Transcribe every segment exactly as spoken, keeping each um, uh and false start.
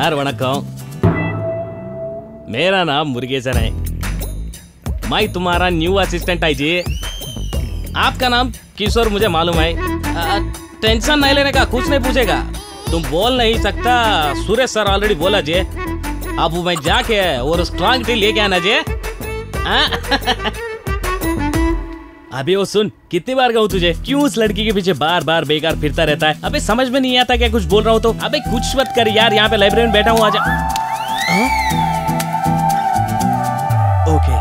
Sir वणक्कम, मेरा नाम मुरुगेसन है। मैं तुम्हारा न्यू असिस्टेंट है जी। आपका नाम किशोर मुझे मालूम है। आ, टेंशन नहीं लेने का, कुछ नहीं पूछेगा। तुम बोल नहीं सकता, सुरेश सर ऑलरेडी बोला जी। अब मैं जाके और स्ट्रॉन्ग टी लेके आना जी। अबे वो सुन, कितनी बार कहूँ तुझे, क्यों उस लड़की के पीछे बार बार बेकार फिरता रहता है? अबे समझ में नहीं आता क्या कुछ बोल रहा हूँ तो? अबे कुछ मत कर यार, यहाँ पे लाइब्रेरी में बैठा हूँ, आजा। ओके।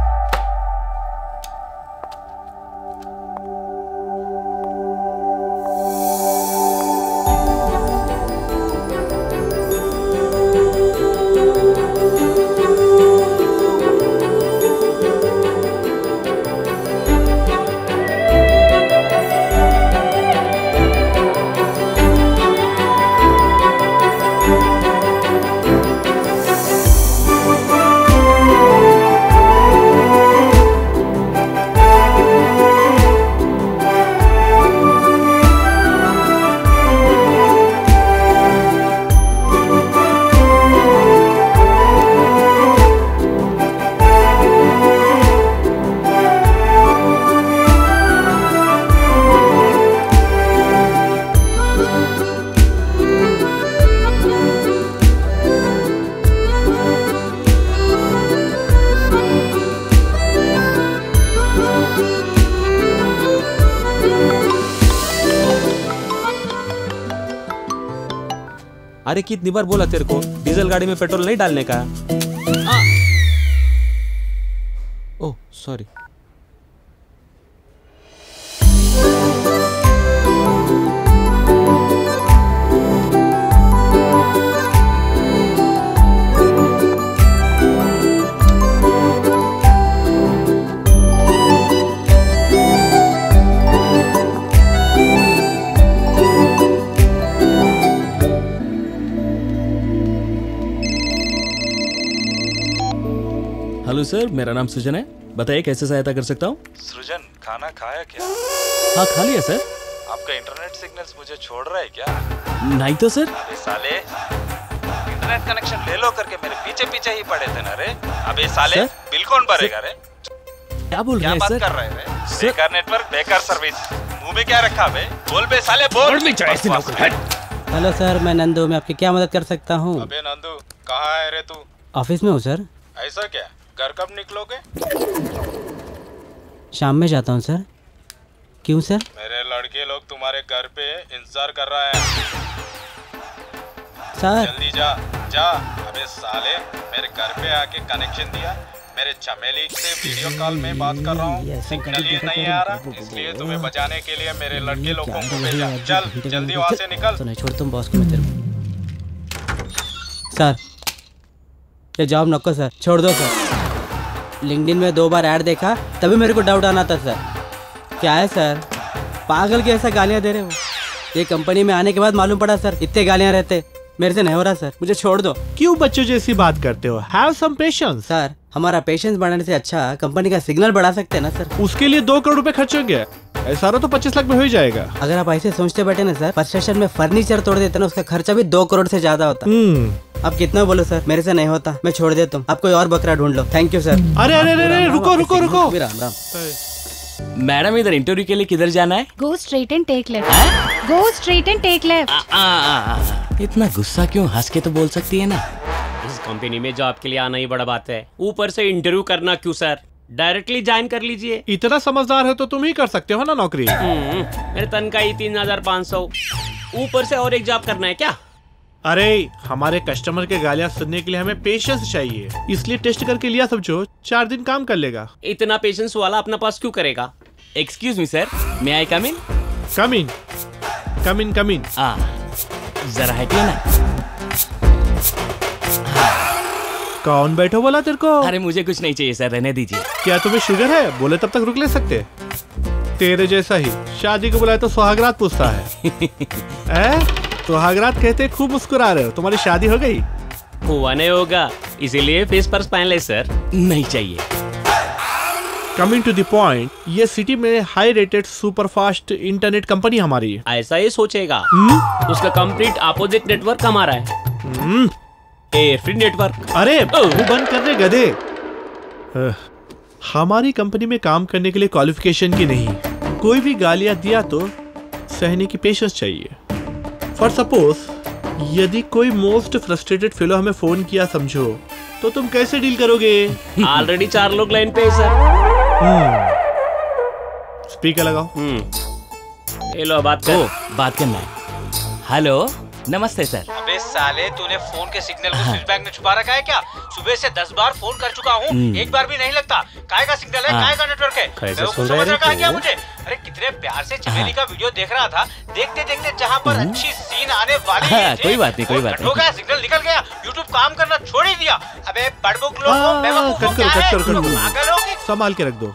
अरे कितनी बार बोला तेरे को डीजल गाड़ी में पेट्रोल नहीं डालने का। Oh sorry. हेलो सर, मेरा नाम सृजन है। बताइए कैसे सहायता कर सकता हूँ? सृजन, खाना खाया क्या? हाँ खा लिया सर। आपका इंटरनेट सिग्नल्स मुझे छोड़ रहा है क्या? नहीं तो सर। अबे साले, इंटरनेट कनेक्शन ले लो करके मेरे पीछे पीछे ही पड़े थे ना रे। अबे साले, बिल कौन भरेगा रे? क्या बोल रहे हैं सर? क्या बात कर रहे हैं? बेकार नेटवर्क, बेकार सर्विस। मुंह में क्या रखा बे? बोल बे साले, बोल। हेलो सर, मैं नंदू, मैं आपकी क्या मदद कर सकता हूँ? अबे नंदू, कहाँ है रे तू? ऑफिस में हूँ सर। ऐसा क्या? घर कब निकलोगे? शाम में जाता हूँ सर। क्यों सर? मेरे लड़के लोग तुम्हारे घर पे इंतजार कर रहा है सर। जल्दी जा जा। अबे साले, मेरे घर पे आके कनेक्शन दिया। मेरे चमेली से वीडियो कॉल में बात कर रहा हूँ, सिग्नल ही नहीं आ रहा, इसलिए तुम्हें बचाने के लिए मेरे लड़के लोगों को भेजा। चल जल्दी वहाँ से निकल। तो नहीं छोड़ तुम बॉस को मैं तेरे को। सर ये जॉब नको सर, छोड़ दो सर। लिंक्डइन में दो बार ऐड देखा तभी मेरे को डाउट आना था सर। क्या है सर, पागल के ऐसा गालियाँ दे रहे हो? ये कंपनी में आने के बाद मालूम पड़ा सर, इतने गालियाँ रहते। मेरे से नहीं हो रहा सर, मुझे छोड़ दो। क्यों बच्चों जैसी बात करते हो? Have some patience. सर हमारा पेशेंस बढ़ाने से अच्छा कंपनी का सिग्नल बढ़ा सकते हैं ना सर। उसके लिए दो करोड़ रुपए खर्च हो गया, ऐसा तो पच्चीस लाख में हो जाएगा। अगर आप ऐसे सोचते बैठे ना सर, फर्स्ट सेशन में फर्नीचर तोड़ देते ना, उसका खर्चा भी दो करोड़ से ज्यादा होता। अब कितना बोलो सर, मेरे से नहीं होता, मैं छोड़ देता हूँ। आप कोई और बकरा ढूंढ लो। Thank you sir. अरे अरे अरे रुको रुको रुको। राम राम। मैडम इधर इंटरव्यू के लिए किधर जाना है? Go straight and take left. Go straight and take left. इतना गुस्सा क्यों? हंस के तो बोल सकती है ना। इस कंपनी में जॉब के लिए आना ही बड़ा बात है, ऊपर से इंटरव्यू करना क्यों सर? डायरेक्टली ज्वाइन कर लीजिए। इतना समझदार है तो तुम ही कर सकते हो ना नौकरी। मेरे तनख्वाह ही तीन हजार पाँच सौ, ऊपर से और एक जॉब करना है क्या? अरे हमारे कस्टमर के गालियां सुनने के लिए हमें पेशेंस चाहिए, इसलिए टेस्ट करके लिया समझो, चार दिन काम कर लेगा। इतना पेशेंस वाला अपना पास क्यों करेगा? Excuse me sir, may I come in? Come in come in come in. जरा हटिए ना। कौन बैठो बोला तेरे को? अरे मुझे कुछ नहीं चाहिए सर, रहने दीजिए। क्या तुम्हें शुगर है? बोले तब तक रुक ले सकते। तेरे जैसा ही शादी को बुलाए तो सुहागरात पूछता है। ए? सुहागरात कहते खूब मुस्कुरा रहे हो, तुम्हारी शादी हो गई? हुआ नहीं होगा, इसीलिए फेस पर्स पहन ले सर। नहीं चाहिए। कमिंग टू द पॉइंट, ये सिटी में high rated super fast internet company हमारी है। ऐसा ही सोचेगा, उसका कंप्लीट अपोजिट नेटवर्क हमारा है। Air free network. अरे वो बंद कर दे गधे। अ, हमारी कंपनी में काम करने के लिए क्वालिफिकेशन की नहीं, कोई भी गालियां दिया तो सहने की पेशेंस चाहिए। फॉर सपोज यदि कोई मोस्ट फ्रस्ट्रेटेड फेलो हमें फोन किया समझो, तो तुम कैसे डील करोगे? ऑलरेडी चार लोग लाइन पे है सर। स्पीकर लगाओ। हम्म, ये लो बात कर। ओ, बात करना है। हेलो, नमस्ते सर। अबे साले, तूने फोन के सिग्नल को स्विच बैग में छुपा रखा है क्या? सुबह से दस बार फोन कर चुका हूँ, एक बार भी नहीं लगता। काय का सिग्नल है, काय का नेटवर्क है? कैसे मैं वो सुन समझ रहे रखा है थे क्या वो? मुझे? अरे कितने प्यार से चमेली का वीडियो देख रहा था, देखते देखते जहाँ पर अच्छी सीन आने वाली हाँ, थी, कोई बात नहीं, कोई वो बात कट हो गया, सिग्नल निकल गया, यूट्यूब काम करना छोड़ ही दिया। अबे बड़बुक लोग हाँ, बेवकूफों कट क्या करो, है? कट करो, कट तुम करो। पागल हो कि संभाल के रख दो।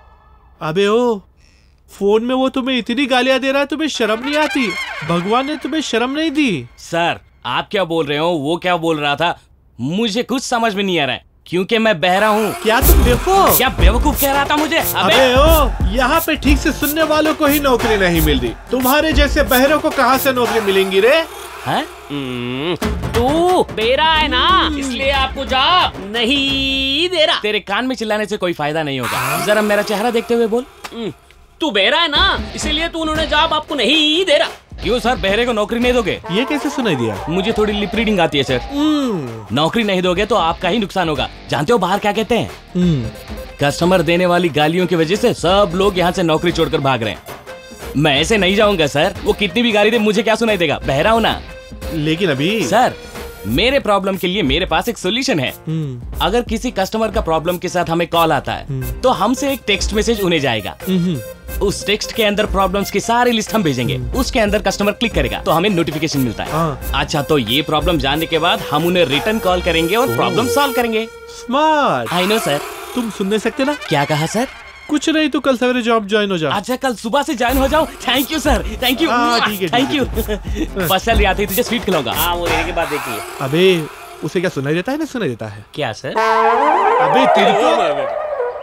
अबे ओ, फोन में वो तुम्हें इतनी गालियां दे रहा है, तुम्हें शर्म नहीं आती? भगवान ने तुम्हें शर्म नहीं दी? सर आप क्या बोल रहे हो, वो क्या बोल रहा था, मुझे कुछ समझ में नहीं आ रहा है, क्योंकि मैं बहरा हूँ। क्या तुम देखो? क्या बेवकूफ कह रहा था मुझे? अबे, अबे ओ, यहाँ पे ठीक से सुनने वालों को ही नौकरी नहीं मिल रही, तुम्हारे जैसे बहरों को कहाँ से नौकरी मिलेंगी रे? हैं? हम्म, तू बेरा है ना, इसलिए आपको जॉब नहीं दे रहा। तेरे कान में चिल्लाने से कोई फायदा नहीं होगा, जरा मेरा चेहरा देखते हुए बोल। हम्म, तू बेरा है ना, इसीलिए तू उन्होंने जॉब आपको नहीं दे रहा। क्यों सर, बहरे को नौकरी नहीं दोगे? ये कैसे सुनाई दिया? मुझे थोड़ी लिप रीडिंग आती है सर। नौकरी नहीं दोगे तो आपका ही नुकसान होगा। जानते हो बाहर क्या कहते हैं? कस्टमर देने वाली गालियों की वजह से सब लोग यहाँ से नौकरी छोड़कर भाग रहे हैं। मैं ऐसे नहीं जाऊंगा सर, वो कितनी भी गाली दे मुझे क्या सुनाई देगा, बहरा हूं ना। लेकिन अभी सर मेरे प्रॉब्लम के लिए मेरे पास एक सोल्यूशन है। अगर किसी कस्टमर का प्रॉब्लम के साथ हमें कॉल आता है तो हमसे एक टेक्स्ट मैसेज उन्हें जाएगा। उस टेक्स्ट के अंदर प्रॉब्लम्स की सारी लिस्ट हम भेजेंगे, उसके अंदर कस्टमर क्लिक करेगा तो हमें नोटिफिकेशन मिलता है। हाँ। अच्छा, तो ये प्रॉब्लम जानने के बाद हम उन्हें रिटर्न कॉल करेंगे और प्रॉब्लम सॉल्व करेंगे। स्मार्ट। I know sir. तुम सुन नहीं सकते ना? क्या कहा सर? कुछ नहीं, तो कल सवेरे जॉब ज्वाइन हो जा। अच्छा, कल सुबह से ज्वाइन हो जाओ। Thank you sir, thank you, हाँ, ठीक है, ठीक थैंक है, यू। फर्स्ट सैलरी आती है तुझे स्वीट खिलाऊंगा। हाँ, वो देने के बाद देखिए। अबे उसे क्या सुनाई देता है ना? सुनाई देता है। क्या सर? अबे तेरे को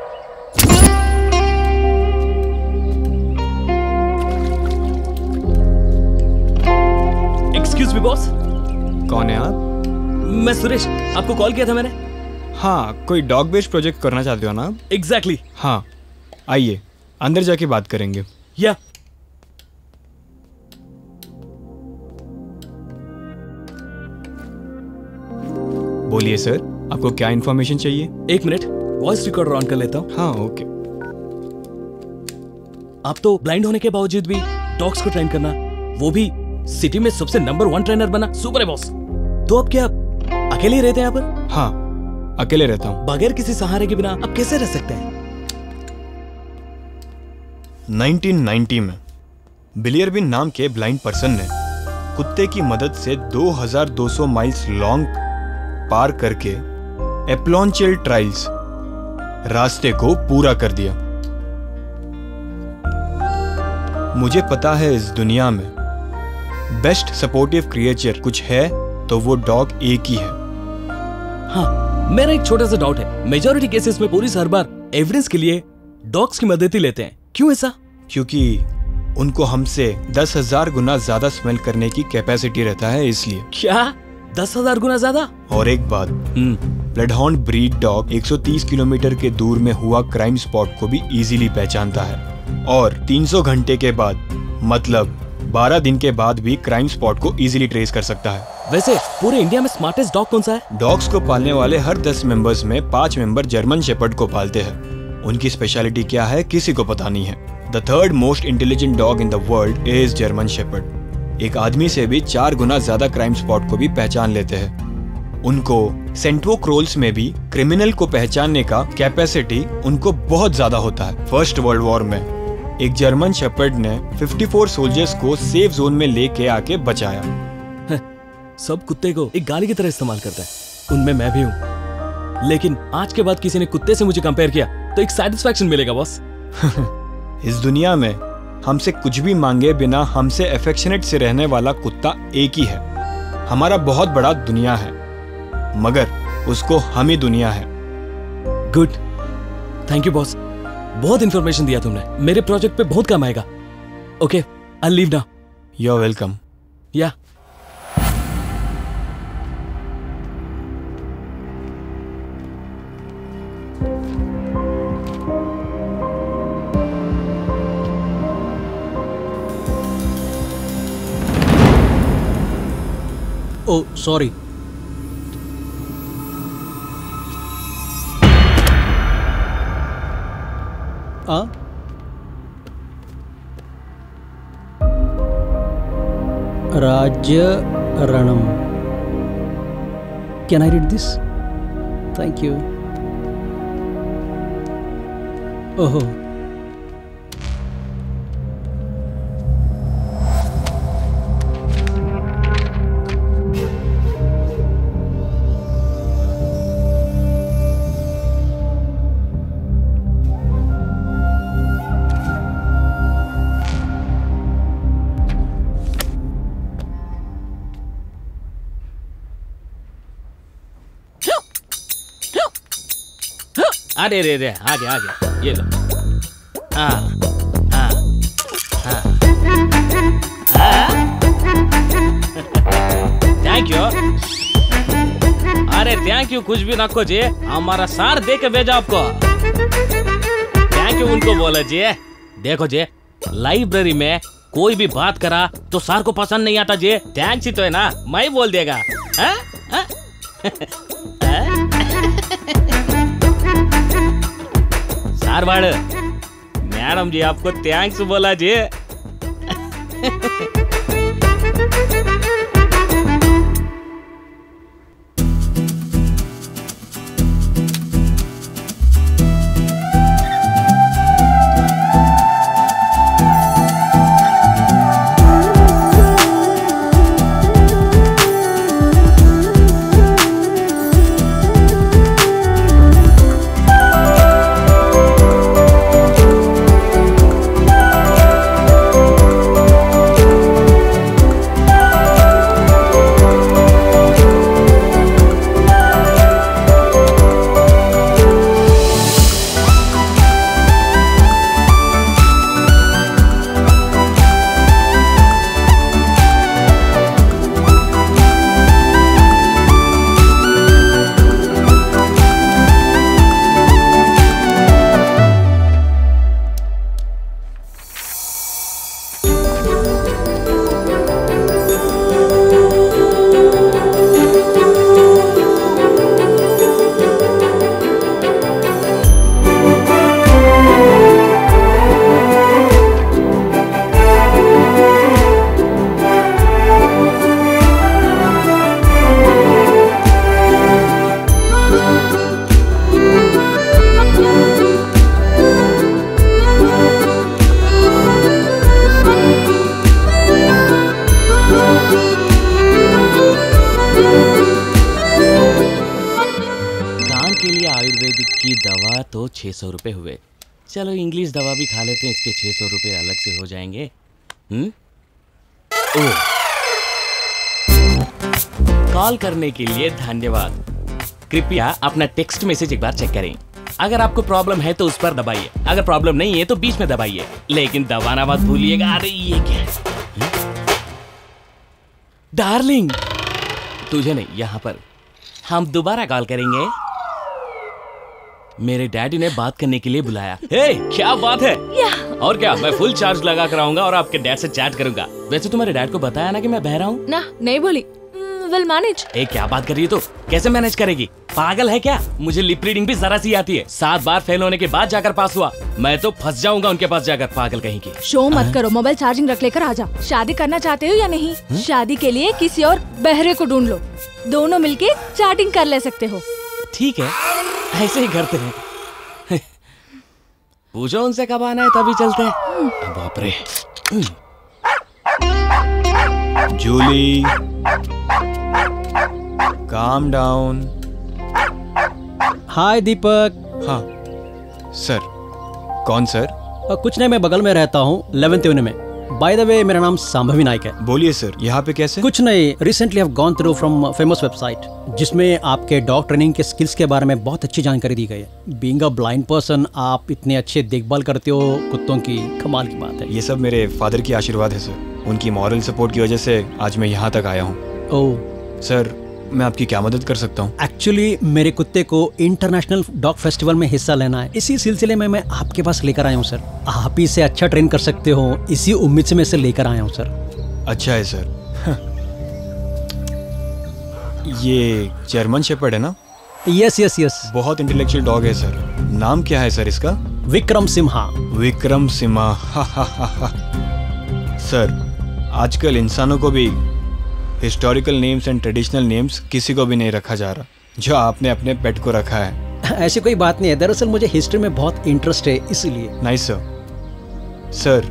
एक्सक्यूज मी बॉस। कौन है आप? मैं सुरेश, आपको कॉल किया था मैंने। हाँ, कोई डॉग बेस्ड प्रोजेक्ट करना चाहते हो ना आप? Exactly exactly. हाँ, आइए अंदर जाके बात करेंगे। या बोलिए सर, आपको क्या इन्फॉर्मेशन चाहिए? एक मिनट, वॉइस रिकॉर्डर ऑन कर लेता हूँ। हाँ, ओके। आप तो ब्लाइंड होने के बावजूद भी डॉग्स को ट्रेन करना, वो भी सिटी में सबसे नंबर वन ट्रेनर बना, सुपर है बॉस। तो अब क्या अकेले ही रहते हैं यहाँ पर? हाँ, अकेले रहता हूँ। बगैर किसी सहारे के बिना अब कैसे रह सकते हैं? नाइनटीन नाइंटी में बिलियरबिन नाम के ब्लाइंड पर्सन ने कुत्ते की मदद से दो हज़ार दो सौ माइल्स लॉन्ग पार करके एप्लॉन्चेल ट्राइल्स रास्ते को पूरा कर दिया। मुझे पता है इस दुनिया में बेस्ट सपोर्टिव क्रिएचर कुछ है तो वो डॉग एक ही है। हाँ, मेरा एक छोटा सा डाउट है। मेजॉरिटी केसेस में पुलिस हर बार एविडेंस के लिए डॉग्स की मदद ही लेते हैं, क्यों ऐसा? क्योंकि उनको हमसे दस हजार गुना ज्यादा स्मेल करने की कैपेसिटी रहता है, इसलिए। क्या दस हजार गुना ज्यादा? और एक बात, ब्लडहाउंड ब्रीड डॉग एक सौ तीस किलोमीटर के दूर में हुआ क्राइम स्पॉट को भी इजीली पहचानता है और तीन सौ घंटे के बाद, मतलब बारह दिन के बाद भी क्राइम स्पॉट को इजीली ट्रेस कर सकता है। वैसे पूरे इंडिया में स्मार्टेस्ट डॉग कौन सा है? डॉग्स को पालने वाले हर दस मेंबर्स में पांच मेंबर जर्मन शेपर्ड को पालते हैं। उनकी स्पेशलिटी क्या है किसी को पता नहीं है। The third most intelligent dog in the world is German shepherd. एक आदमी से भी चार गुना ज्यादा क्राइम स्पॉट को भी पहचान लेते हैं। उनको सेंट्रो क्रोल्स में भी क्रिमिनल को पहचानने का कैपेसिटी उनको बहुत ज्यादा होता है। फर्स्ट वर्ल्ड वॉर में एक जर्मन शेपर्ड ने चौवन सोल्जर्स को सेफ जोन में लेके आके बचाया। सब कुत्ते को एक गाली की तरह इस्तेमाल करता है, उनमें मैं भी हूँ। लेकिन आज के बाद किसी ने कुत्ते से मुझे कंपेयर किया तो एक सेटिस्फैक्शन मिलेगा बॉस। इस दुनिया में हमसे कुछ भी मांगे बिना हमसे अफेक्शनेट से रहने वाला कुत्ता एक ही है। हमारा बहुत बड़ा दुनिया है, मगर उसको हम ही दुनिया है। गुड, थैंक यू बॉस, बहुत इंफॉर्मेशन दिया तुमने, मेरे प्रोजेक्ट पे बहुत काम आएगा। Okay, I leave now. You are welcome. या ओ सॉरी। आ? राज्य रणम। Can I read this? Thank you. ओहो, अरे रे रे आ गया आ गया, ये लो। हाँ हाँ हाँ थैंक यू। अरे थैंक यू कुछ भी ना खोजे, हमारा सार दे के भेजा आपको। थैंक यू उनको बोला जी। देखो जी, लाइब्रेरी में कोई भी बात करा तो सार को पसंद नहीं आता जी। थैंक्स ही तो है ना, मैं ही बोल देगा। हाँ? हाँ? सार बाड़, मैडम जी आपको थैंक्स बोला जी। छह सौ रुपये हुए। चलो इंग्लिश दवा भी खा लेते हैं, इसके छह सौ रुपये अलग से हो जाएंगे। हम्म कॉल करने के लिए धन्यवाद। कृपया अपना टेक्स्ट मैसेज एक बार चेक करें। अगर आपको प्रॉब्लम है तो उस पर दबाइए, अगर प्रॉब्लम नहीं है तो बीच में दबाइए, लेकिन दबाना मत भूलिएगा। अरे ये क्या है? डार्लिंग, तुझे नहीं, यहाँ पर हम दोबारा कॉल करेंगे। मेरे डैडी ने बात करने के लिए बुलाया। हे, क्या बात है? और क्या, मैं फुल चार्ज लगा कर आऊंगा और आपके डैड से चैट करूंगा। वैसे तुम्हारे डैड को बताया ना कि मैं बहरा हूँ? ना, नहीं बोली। Will manage. ए, क्या बात कर रही है? तो कैसे मैनेज करेगी? पागल है क्या? मुझे लिप रीडिंग भी जरा सी आती है। सात बार फेल होने के बाद जाकर पास हुआ। मैं तो फंस जाऊंगा उनके पास जाकर। पागल कहीं की। शो मत करो, मोबाइल चार्जिंग रख लेकर आ जा। शादी करना चाहते हो या नहीं? हुँ? शादी के लिए किसी और बहरे को ढूंढ लो, दोनों मिलके चैटिंग कर ले सकते हो। ठीक है, ऐसे ही करते हैं। पूछो उनसे कब आना है, तभी चलते हैं। बाप रे। Jully, calm down. हाय दीपक। हाँ सर। कौन सर? आ, कुछ नहीं, मैं बगल में रहता हूँ, इलेवेंथ एवेन्यू में। बाय द वे, मेरा नाम सांभवी नाइक है। बोलिए सर, यहाँ पे कैसे? कुछ नहीं, recently have gone through from famous website जिसमें आपके डॉग ट्रेनिंग के स्किल्स के बारे में बहुत अच्छी जानकारी दी गई है। बीइंग अ ब्लाइंड पर्सन, आप इतने अच्छे देखभाल करते हो कुत्तों की, कमाल की बात है। ये सब मेरे फादर की आशीर्वाद है सर। उनकी मॉरल सपोर्ट की वजह से आज मैं यहाँ तक आया हूँ। ओह सर, मैं आपकी क्या मदद कर सकता हूँ? एक्चुअली मेरे कुत्ते को इंटरनेशनल डॉग फेस्टिवल में हिस्सा लेना है। इसी सिलसिले में मैं आपके पास लेकर आया हूँ सर। आप ही से अच्छा ट्रेन कर सकते हो, इसी उम्मीद से मैं इसे लेकर आया हूँ सर। अच्छा है सर। ये जर्मन शेपर्ड है ना? Yes yes yes. बहुत इंटेलेक्चुअल डॉग है सर। नाम क्या है सर इसका? विक्रम सिम्हा। विक्रम सिम्हा। सर, आजकल इंसानों को भी historical names and traditional names किसी को भी नहीं रखा जा रहा, जो आपने अपने पेट को रखा है। ऐसी कोई बात नहीं है, दरअसल मुझे हिस्ट्री में बहुत इंटरेस्ट है इसीलिए। Nice sir. Sir,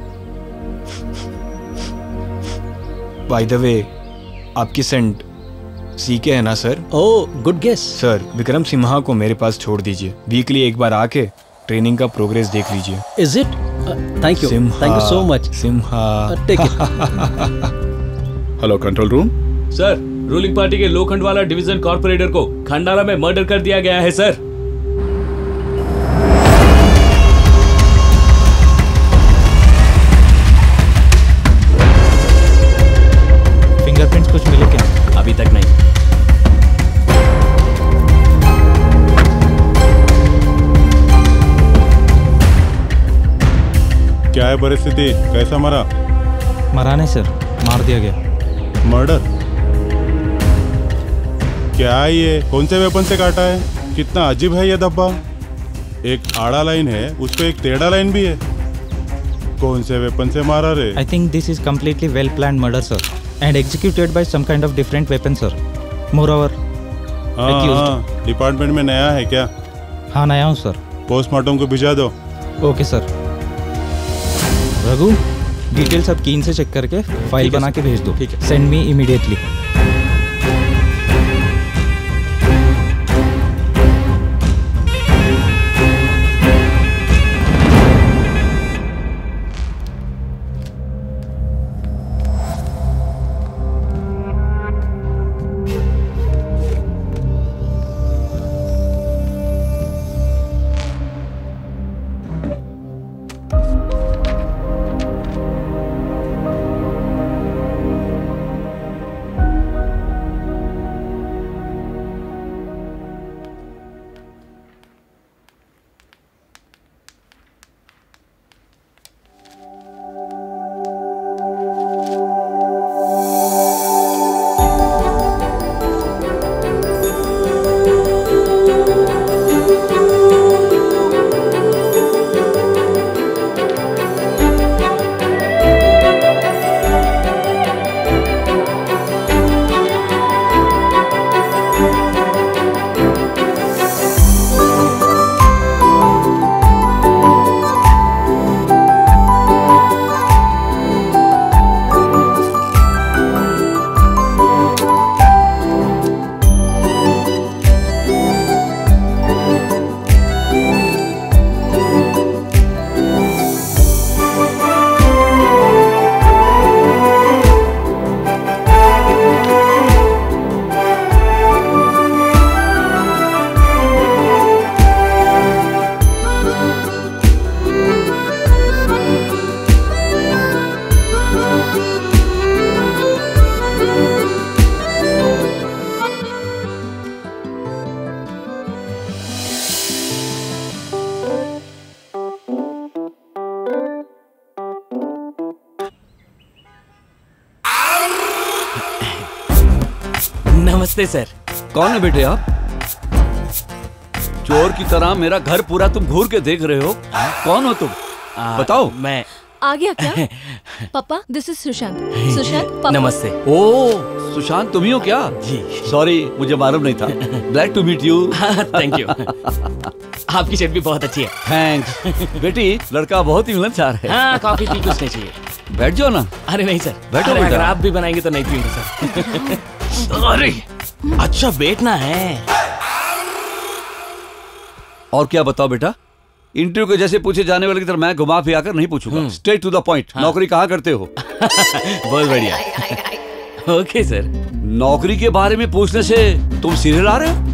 by the way, आपकी सेंट सीके है ना sir? Oh, good guess. Sir, Vikram Simha को मेरे पास छोड़ दीजिए। वीकली एक बार आके ट्रेनिंग का प्रोग्रेस देख लीजिए। Is it? Thank you, thank you so much. Simha, take it. Hello control room. Sir, ruling party के लोखंडवाला डिवीजन कॉर्पोरेटर को खंडाला में मर्डर कर दिया गया है सर। फिंगरप्रिंट्स कुछ मिले क्या? अभी तक नहीं। क्या है परिस्थिति? कैसा मरा? मरा नहीं सर, मार दिया गया। मर्डर? क्या है ये? कौन से वेपन से काटा है? कितना अजीब है ये धब्बा। एक आड़ा लाइन है, उस पे एक टेढ़ा लाइन भी है। कौन से वेपन से मारा रे? I think this is completely well planned murder sir and executed by some kind of different weapon sir. Moreover, हाँ, डिपार्टमेंट में नया है क्या? हाँ, नया हूँ सर। पोस्टमार्टम को भिजा दो। Okay sir. रघु, डिटेल सब कीन से चेक करके फाइल बना के भेज दो। ठीक है। Send me immediately. नमस्ते सर। कौन है बेटे आप? चोर की तरह मेरा घर पूरा तुम घूर के देख रहे हो। कौन हो तुम? आ, बताओ। मैं आ गया क्या? पापा, दिस इज सुशांत। सुशांत पापा। नमस्ते। ओ, सुशांत तुम ही हो क्या? जी। सॉरी, मुझे मालूम नहीं था। Glad to meet you. Thank you. आपकी शर्ट भी बहुत अच्छी है। थैंक्स। बेटी, लड़का बहुत ही मिलनसार है। हाँ, कॉफी पी, कुछ नहीं चाहिए। बैठ जाओ ना। अरे नहीं सर, बैठो अरे बेटा। अगर आप भी बनाएंगे तो नहीं पीऊंगा सर। अरे अच्छा, बैठना है। और क्या बताओ बेटा? इंटरव्यू के जैसे पूछे जाने वाले की तरह मैं घुमा फिरा कर नहीं पूछूंगा। Straight to the point. नौकरी कहाँ करते हो? बहुत बढ़िया। Okay sir. नौकरी के बारे में पूछने से तुम सीरियल आ रहे हो?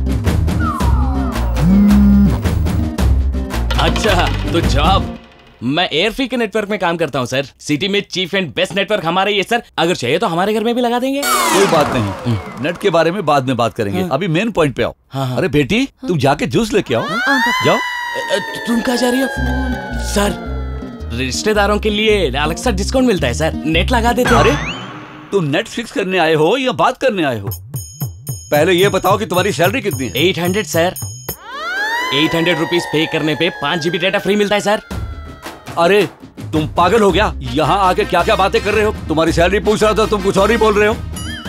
अच्छा, तो जॉब? मैं एयरफ्री के नेटवर्क में काम करता हूँ सर। सिटी में चीफ एंड बेस्ट नेटवर्क हमारा ही है सर। अगर चाहिए तो हमारे घर में भी लगा देंगे। कोई बात नहीं, नेट के बारे में बाद में बात करेंगे। अभी मेन पॉइंट पे आओ। अरे बेटी, तुम जाके जूस लेके आओ। जाओ। तुम कहाँ जा रही हो? सर, रिश्तेदारों के लिए अलग सा डिस्काउंट मिलता है सर, नेट लगा देते। अरे तुम नेट फिक्स करने आए हो या बात करने आए हो? पहले ये बताओ कि तुम्हारी सैलरी कितनी है? Eight hundred sir. Eight hundred rupees पे करने पे पाँच जीबी डेटा फ्री मिलता है सर। अरे तुम पागल हो गया? यहाँ आके क्या क्या बातें कर रहे हो? तुम्हारी सैलरी पूछ रहा था, तुम कुछ और ही बोल रहे हो।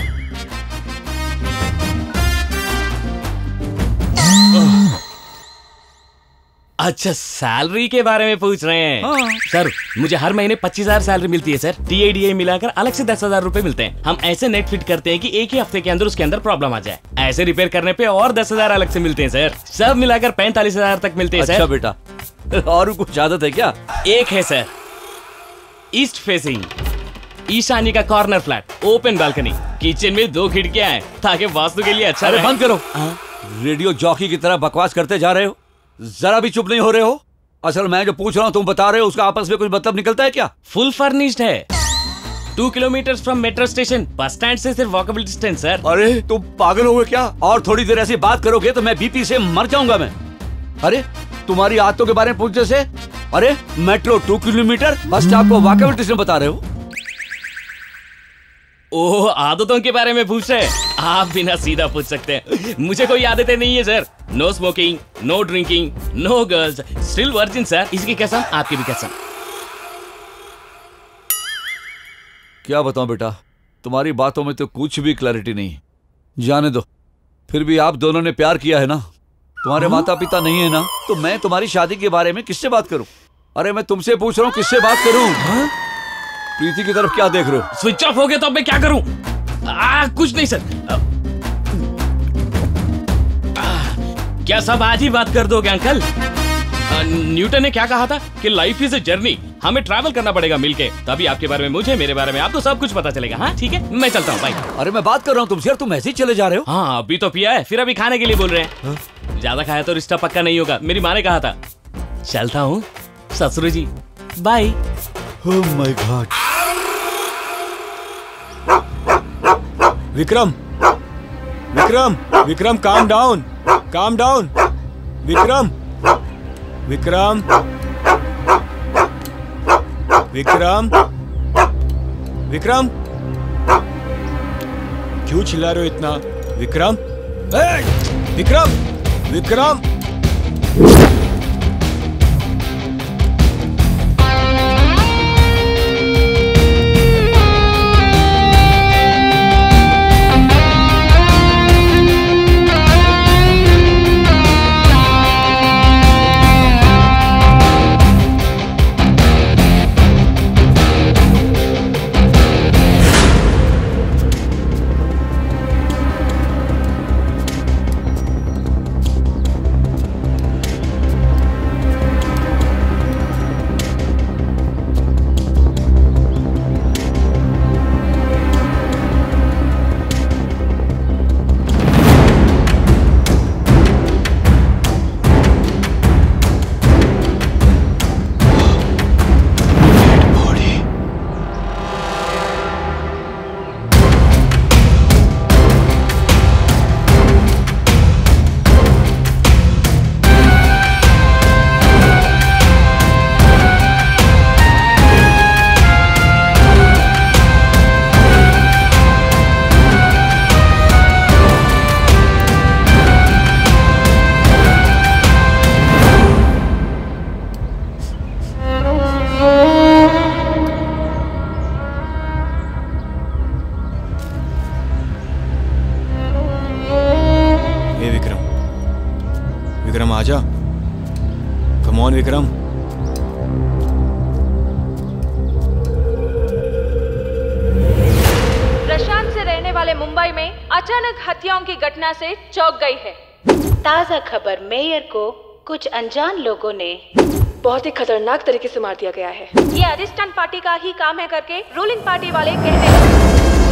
अच्छा, सैलरी के बारे में पूछ रहे हैं? हाँ। सर मुझे हर महीने पच्चीस हजार सैलरी मिलती है sir. T I D I मिलाकर अलग से दस हजार रूपए मिलते हैं। हम ऐसे नेट फिट करते हैं कि एक ही हफ्ते के अंदर उसके अंदर प्रॉब्लम आ जाए। ऐसे रिपेयर करने पे और दस हजार अलग से मिलते हैं सर। सब मिलाकर पैंतालीस हजार तक मिलते हैं सर। अच्छा बेटा, और कुछ आदत है क्या? एक है सर, ईस्ट फेसिंग, ईशान्य का corner flat, open balcony, kitchen में दो खिड़कियां हैं ताकि वास्तु के लिए अच्छा अरे रहे। बंद करो। रेडियो जॉकी की तरह बकवास करते जा रहे हो, जरा भी चुप नहीं हो रहे हो। असल मैं जो पूछ रहा हूँ तुम बता रहे हो, उसका आपस में कुछ मतलब निकलता है क्या? फुल फर्निश्ड है, two kilometre from metro station, bus stand से सिर्फ वॉकेबल डिस्टेंस सर। अरे तुम पागल हो गए क्या? और थोड़ी देर ऐसी बात करोगे तो मैं बीपी से मर जाऊंगा मैं। अरे तुम्हारी आदतों के बारे में पूछने से, अरे metro two kilometre, bus stop को वॉकेबल डिस्टेंस बता रहे हो। ओह, आदतों के बारे में पूछ रहे हैं? आप बिना सीधा पूछ सकते हैं। मुझे कोई आदतें नहीं है sir. No smoking, no drinking, no girls, still virgin sir. इसकी कसम, आपकी भी कसम। क्या बताऊं बेटा, तुम्हारी बातों में तो कुछ भी क्लैरिटी नहीं। जाने दो, फिर भी आप दोनों ने प्यार किया है ना। तुम्हारे माता पिता नहीं है ना, तो मैं तुम्हारी शादी के बारे में किससे बात करूं? अरे मैं तुमसे पूछ रहा हूं, किससे बात करूं? प्रीति की तरफ क्या देख रहे हो? स्विच ऑफ हो गया तो अब मैं क्या करूं? आ, कुछ नहीं सर। आ, आ, क्या सब आज ही बात कर दोगे अंकल? आ, न्यूटन ने क्या कहा था कि लाइफ इज ए जर्नी, हमें ट्रैवल करना पड़ेगा मिलके, तभी आपके बारे में मुझे, मेरे बारे में आपको सब कुछ पता चलेगा। हाँ ठीक है, मैं चलता हूँ, बाय। अरे मैं बात कर रहा हूँ तुमसे यार, तुम ऐसे ही चले जा रहे हो। हाँ अभी तो पिया है, फिर अभी खाने के लिए बोल रहे हैं। ज्यादा खाया तो रिश्ता पक्का नहीं होगा, मेरी माँ ने कहा था। चलता हूँ ससुर ji, bye. Oh my God. Vikram, Vikram, Vikram, calm down, calm down, Vikram, Vikram, Vikram, Vikram, क्यों चिल्ला रहे हो इतना? विक्रम, ए, विक्रम, विक्रम। आजा, कम ऑन विक्रम। प्रशांत से रहने वाले मुंबई में अचानक हत्याओं की घटना से चौंक गई है। ताज़ा खबर, मेयर को कुछ अनजान लोगों ने बहुत ही खतरनाक तरीके से मार दिया गया है। ये अरिस्टन पार्टी का ही काम है करके रूलिंग पार्टी वाले कहने लगे।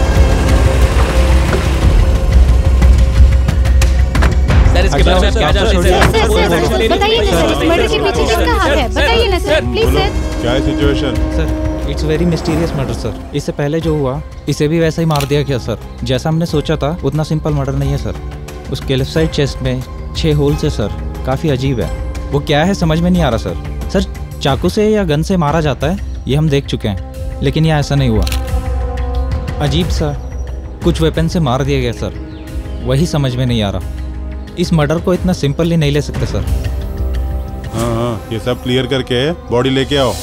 सर इसके बारे में क्या जानते हैं? सर सर बताइए ना सर, मर्डर के पीछे किसका हाथ है? बताइए ना सर, प्लीज सर। क्या है situation? Sir it's very mysterious murder sir. इससे पहले जो हुआ इसे भी वैसा ही मार दिया गया सर। जैसा हमने सोचा था उतना सिंपल मर्डर नहीं है सर। उसके लेफ्ट साइड चेस्ट में छः होल्स है सर, काफ़ी अजीब है। वो क्या है समझ में नहीं आ रहा सर। सर चाकू से या गन से मारा जाता है ये हम देख चुके हैं, लेकिन यह ऐसा नहीं हुआ। अजीब सा कुछ वेपन से मार दिया गया सर। वही समझ में नहीं आ रहा। इस मर्डर को इतना सिंपली नहीं ले सकते सर। हाँ हाँ, ये सब क्लियर करके बॉडी लेके आओ।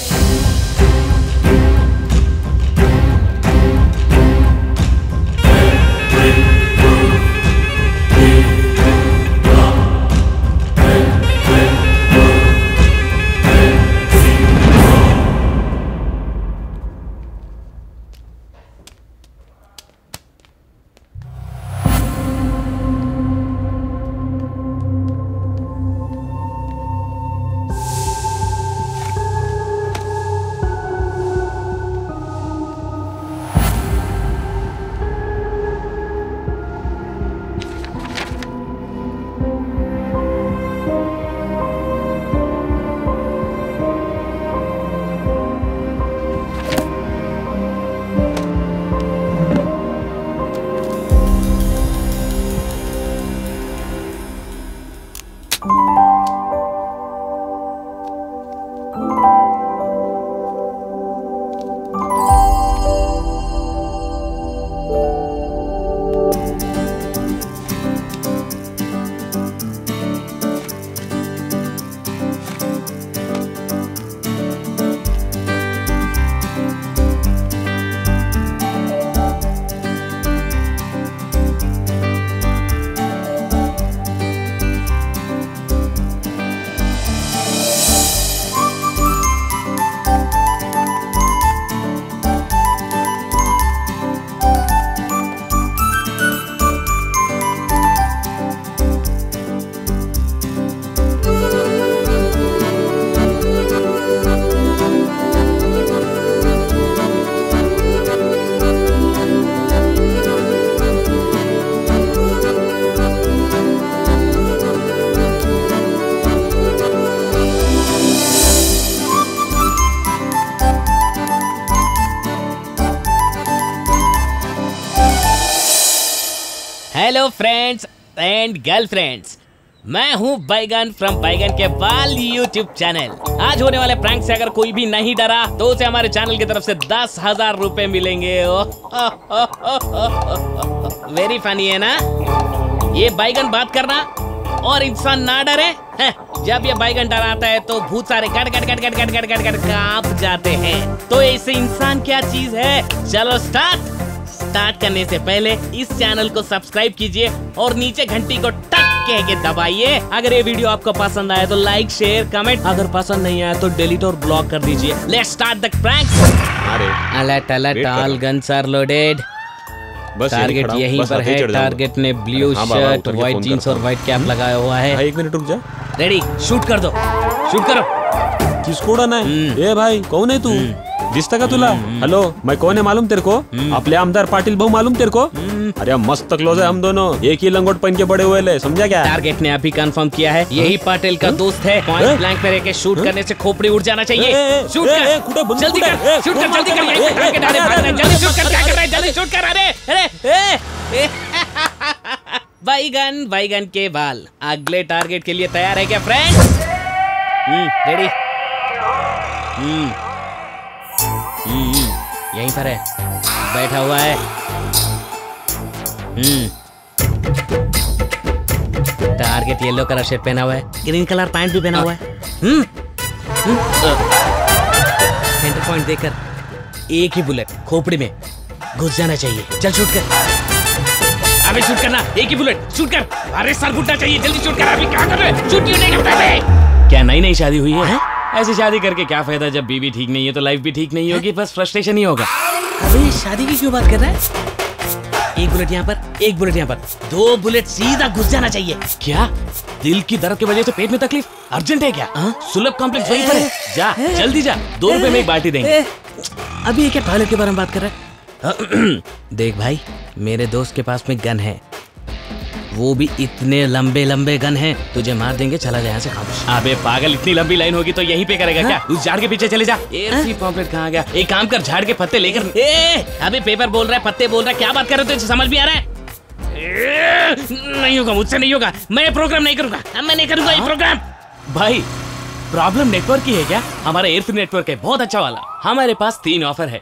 हेलो फ्रेंड्स एंड गर्लफ्रेंड्स, मैं हूं बैगन फ्रॉम बैगन के बाल यूट्यूब चैनल। आज होने वाले प्रैंक से अगर कोई भी नहीं डरा तो उसे हमारे चैनल की तरफ से दस हजार रुपए मिलेंगे। वेरी फनी है ना? ये बैगन बात करना और इंसान ना डरे। जब ये बैगन डराता है तो भूत सारे गट गट गट गट गट गट गट गट कांप जाते हैं। तो ऐसे इंसान क्या चीज है? चलो स्टार्ट। स्टार्ट करने से पहले इस चैनल को सब्सक्राइब कीजिए और नीचे घंटी को टक कह के दबाइए। अगर ये वीडियो आपको पसंद आया तो लाइक शेयर कमेंट, अगर पसंद नहीं आया तो डिलीट और ब्लॉक कर दीजिए। Let's start the prank. Alert alert, all guns are loaded. Target यहीं पर है। टारगेट ने ब्लू शर्ट, व्हाइट जीन्स और व्हाइट कैप लगाया हुआ है। एक मिनट रुक जा। रेडी, शूट कर दो। शूट करो। किसको उड़ाना है? ए भाई कौन है तू? दिसता का तुला? हेलो, मैं कौन है मालूम तेरे को? आपले आमदार पाटिल भाऊ मालूम तेरे को? अरे मस्त क्लोज है हम दोनों, एक ही लंगोट पहन के बड़े हुए ले, समझा क्या? टारगेट ने अभी कंफर्म किया है, यही पाटिल का दोस्त है। पॉइंट ब्लैंक पे रहकर शूट करने से खोपड़ी उड़ जाना चाहिए। शूट कर, जल्दी कर, शूट कर, जल्दी कर, जल्दी शूट कर, क्या कर रहा है? जल्दी शूट कर। अरे अरे बैगन बैगन के बाल। अगले टारगेट के लिए तैयार है क्या फ्रेंड्स? रेडी? यहीं पर है, बैठा हुआ है। Hmm target yellow colour shirt पहना हुआ है, ग्रीन कलर पैंट भी पहना हुआ है। हम्म सेंटर पॉइंट देकर एक ही बुलेट खोपड़ी में घुस जाना चाहिए। चल शूट कर। अबे शूट करना, एक ही बुलेट शूट कर। अरे सर फूटना चाहिए, जल्दी शूट कर। अभी क्या कर रहे हैं? शूट क्यों नहीं करता है? क्या नई नई शादी हुई है, है? ऐसी शादी करके क्या फायदा जब बीवी ठीक नहीं है तो लाइफ भी ठीक नहीं होगी, बस फ्रस्ट्रेशन ही होगा। अबे शादी की क्यों बात कर रहा है? एक बुलेट यहाँ पर, एक बुलेट यहाँ पर, दो बुलेट सीधा घुस जाना चाहिए। क्या दिल की दर्द की वजह से पेट में तकलीफ? अर्जेंट है क्या? सुलभ कॉम्प्लेक्स वहीं पर है, जा जल्दी जा, दो रुपए में एक बाल्टी देंगे। अभी ये क्या टॉयलेट के बारे में बात कर रहा है? देख भाई, मेरे दोस्त के पास में गन है, वो भी इतने लंबे लंबे गन हैं, तुझे मार देंगे। चला जा यहाँ से, खामोश। अबे पागल, इतनी लंबी लाइन होगी तो यहीं पे करेगा क्या? उस झाड़ के पीछे चले जा। एसी पॉम्पलेट कहाँ गया? एक काम कर, झाड़ के पत्ते लेकर। ए, अभी पेपर बोल रहा है, पत्ते बोल रहा है, क्या बात कर रहे हो? तुझे समझ में आ रहा है? ए, नहीं होगा, मुझसे नहीं होगा, मैं प्रोग्राम नहीं करूंगा, मैं नहीं करूंगा ये प्रोग्राम। भाई प्रॉब्लम नेटवर्क की है क्या? हमारा एयर नेटवर्क है बहुत अच्छा वाला। हमारे पास तीन ऑफर है।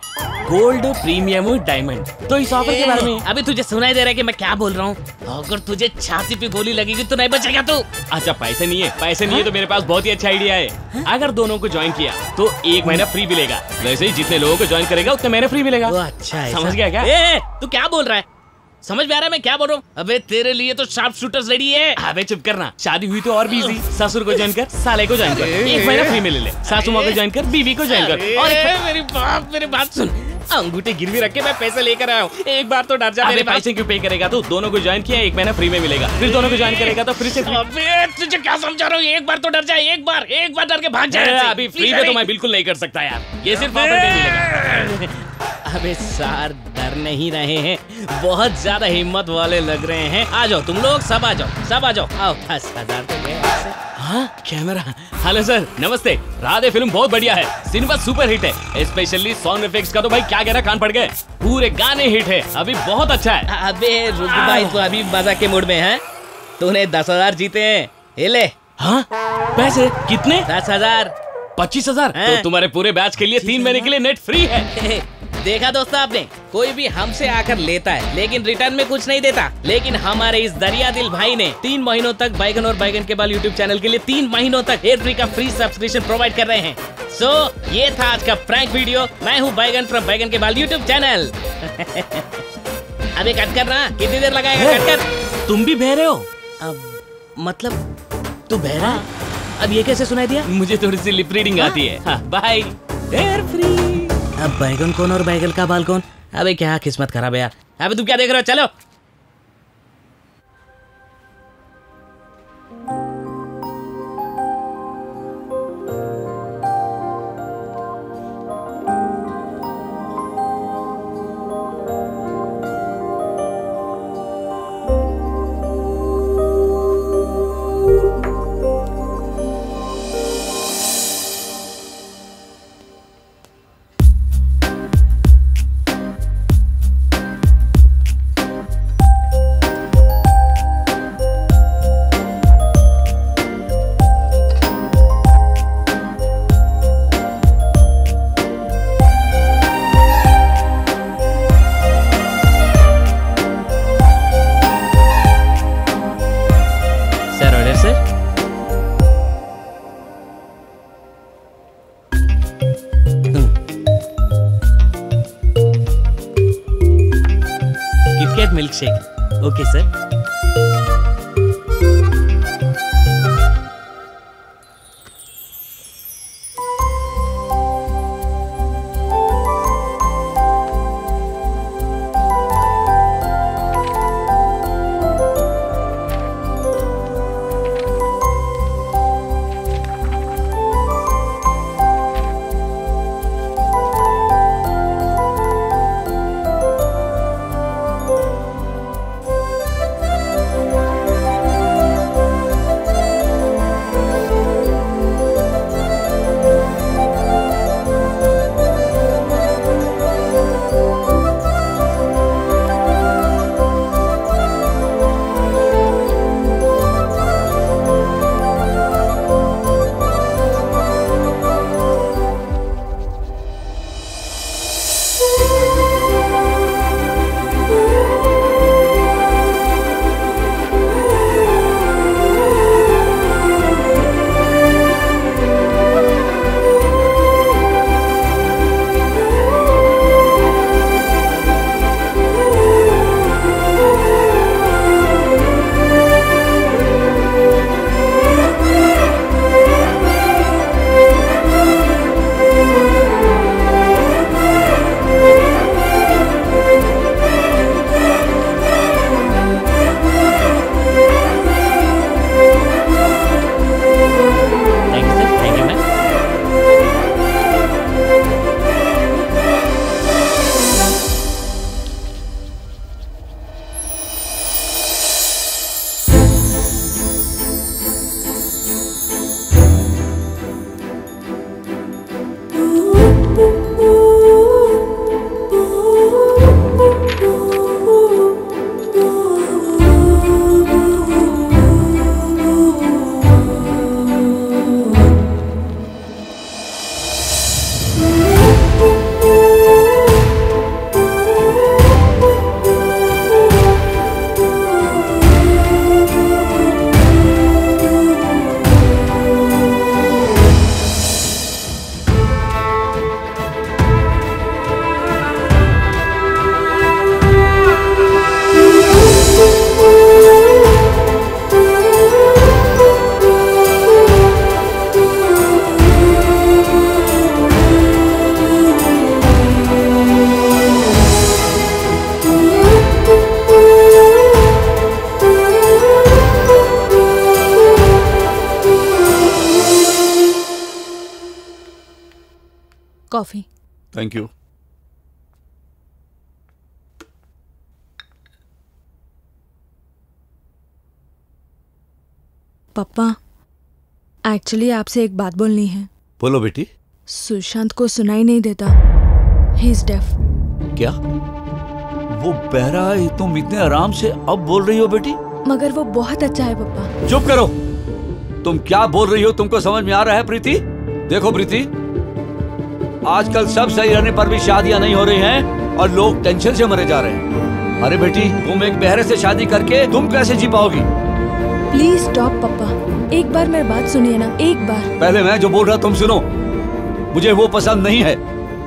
Gold premium diamond. तो इस ऑफर के बारे में अभी तुझे सुनाई दे रहा है कि मैं क्या बोल रहा हूँ? अगर तुझे छाती पे गोली लगेगी तो नहीं बचेगा तू। अच्छा पैसे नहीं है, पैसे नहीं है तो मेरे पास बहुत ही अच्छा आइडिया है। अगर दोनों को ज्वाइन किया तो एक महीना फ्री मिलेगा। वैसे ही जितने लोगों को ज्वाइन करेगा उतने महीने फ्री मिलेगा। अच्छा है, समझ गया क्या? ए, तू क्या बोल रहा है? समझ में आ रहा है मैं क्या बोल रहा हूँ? अबे तेरे लिए तो शार्प शूटर्स रेडी है। अबे चुप करना, शादी हुई तो और भी इजी। ससुर को ज्वाइन कर, साले को ज्वाइन कर, एक महीना फ्री में ले ले। सासू माँ को ज्वाइन कर, बीवी को ज्वाइन कर। और एक मेरी बाप मेरी बात सुन, अंगूठे गिरवी रख के मैं पैसे लेकर आया हूँ। एक बार तो डर जा। मेरे पैसे क्यों पे करेगा तू? दोनों को ज्वाइन किया एक महीना फ्री में मिलेगा, फिर दोनों को ज्वाइन करेगा तो फ्री से। अबे तुझे क्या समझा रहा हूँ? एक बार तो डर जाए, एक बार एक बार डर के भाग जाए। अभी फ्री में तो मैं बिल्कुल नहीं कर सकता यार, ये सिर्फ ऑफर पे मिलेगा। अबे सार डर नहीं रहे हैं, बहुत ज्यादा हिम्मत वाले लग रहे हैं। आ जाओ तुम लोग, सब आ जाओ, सब आ जाओ। आओ दस हजार तो गए। हाँ कैमरा। हेलो सर नमस्ते। राधे फिल्म बहुत बढ़िया है, सिनेमा सुपर हिट है। स्पेशली साउंड इफेक्ट्स का तो भाई क्या कहना, कान पड़ गए। पूरे गाने हिट है, अभी बहुत अच्छा है। अबे रुक भाई, तू अभी मजाक के मूड में है? तूने दस हजार जीते हैं, ये ले। हाँ पैसे कितने? दस हजार पच्चीस हजार तो तुम्हारे पूरे बैच के लिए तीन महीने के लिए नेट फ्री है। देखा दोस्तों आपने, कोई भी हमसे आकर लेता है लेकिन रिटर्न में कुछ नहीं देता। लेकिन हमारे इस दरिया दिल भाई ने तीन महीनों तक बैगन और बैगन के बाल यूट्यूब चैनल के लिए तीन महीनों तक एयरफ्री का फ्री सब्सक्रिप्शन प्रोवाइड कर रहे हैं। सो so, ये था आज का प्रैंक वीडियो। मैं हूँ बैगन फ्रॉम बैगन के बाल यूट्यूब चैनल। अबे कट करना, कितनी देर लगाएगा? कट कर। तुम भी बहरे हो? अब मतलब तू बहरा है? अब ये कैसे सुनाई दिया? मुझे थोड़ी सी लिप रीडिंग आती है। हाँ, बाय। Air free. अब बैगन कौन और बैगन का बाल कौन? अबे क्या किस्मत खराब है यार। अबे तुम क्या देख रहे हो? चलो। Milk shake. Okay sir. Coffee. Thank you. पापा, एक्चुअली आपसे एक बात बोलनी है। बोलो बेटी। सुशांत को सुनाई नहीं देता, ही इज डेफ। क्या वो बहरा है? तुम इतने आराम से अब बोल रही हो बेटी? मगर वो बहुत अच्छा है पापा। चुप करो। तुम क्या बोल रही हो? तुमको समझ में आ रहा है प्रीति? देखो प्रीति, आजकल सब सही रहने पर भी शादियां नहीं हो रही हैं और लोग टेंशन से मरे जा रहे हैं। अरे बेटी, तुम एक बहरे से शादी करके तुम कैसे जी पाओगी? प्लीज स्टॉप पापा, एक बार मेरी बात सुनिए ना, एक बार। पहले मैं जो बोल रहा तुम सुनो। मुझे वो पसंद नहीं है।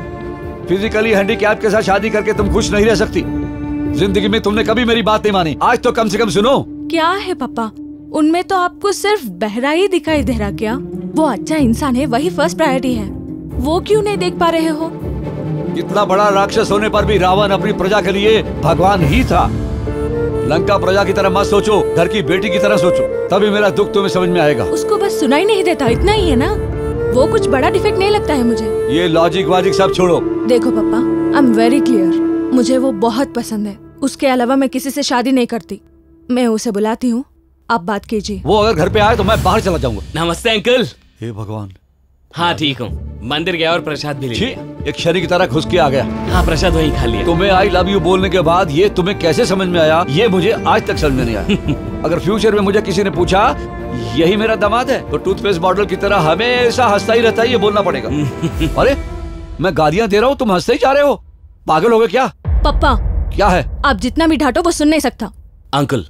फिजिकली हैंडीकैप के साथ शादी करके तुम खुश नहीं रह सकती। जिंदगी में तुमने कभी मेरी बात नहीं मानी, आज तो कम से कम सुनो। क्या है पापा, उनमें तो आपको सिर्फ बहरा ही दिखाई दे रहा क्या? वो अच्छा इंसान है, वही फर्स्ट प्रायोरिटी है। वो क्यों नहीं देख पा रहे हो? इतना बड़ा राक्षस होने पर भी रावण अपनी प्रजा के लिए भगवान ही था। लंका प्रजा की तरह मत सोचो, घर की बेटी की तरह सोचो, तभी मेरा दुख तुम्हें समझ में आएगा। उसको बस सुनाई नहीं देता, इतना ही है ना? वो कुछ बड़ा डिफेक्ट नहीं लगता है मुझे। ये लॉजिक वाजिक सब छोड़ो। देखो पापा, आई एम वेरी क्लियर, मुझे वो बहुत पसंद है। उसके अलावा मैं किसी से शादी नहीं करती। मैं उसे बुलाती हूँ, आप बात कीजिए। वो अगर घर पे आए तो मैं बाहर चला जाऊंगा। नमस्ते अंकल। हे भगवान। हाँ ठीक हूँ, मंदिर गया और प्रसाद भी ले। एक शरीर की तरह घुस के आ गया। हाँ, प्रसाद वहीं खा लिया। तुम्हें आई लव यू बोलने के बाद ये तुम्हें कैसे समझ में आया, ये मुझे आज तक समझ में नहीं आया। अगर फ्यूचर में मुझे किसी ने पूछा यही मेरा दामाद है, तो टूथपेस्ट बॉटल की तरह हमेशा हंसता ही रहता है, ये बोलना पड़ेगा। अरे मैं गालियां दे रहा हूँ, तुम हंसते ही जा रहे हो। पागल हो गए क्या? पापा क्या है? आप जितना भी डांटो वो सुन नहीं सकता। अंकल,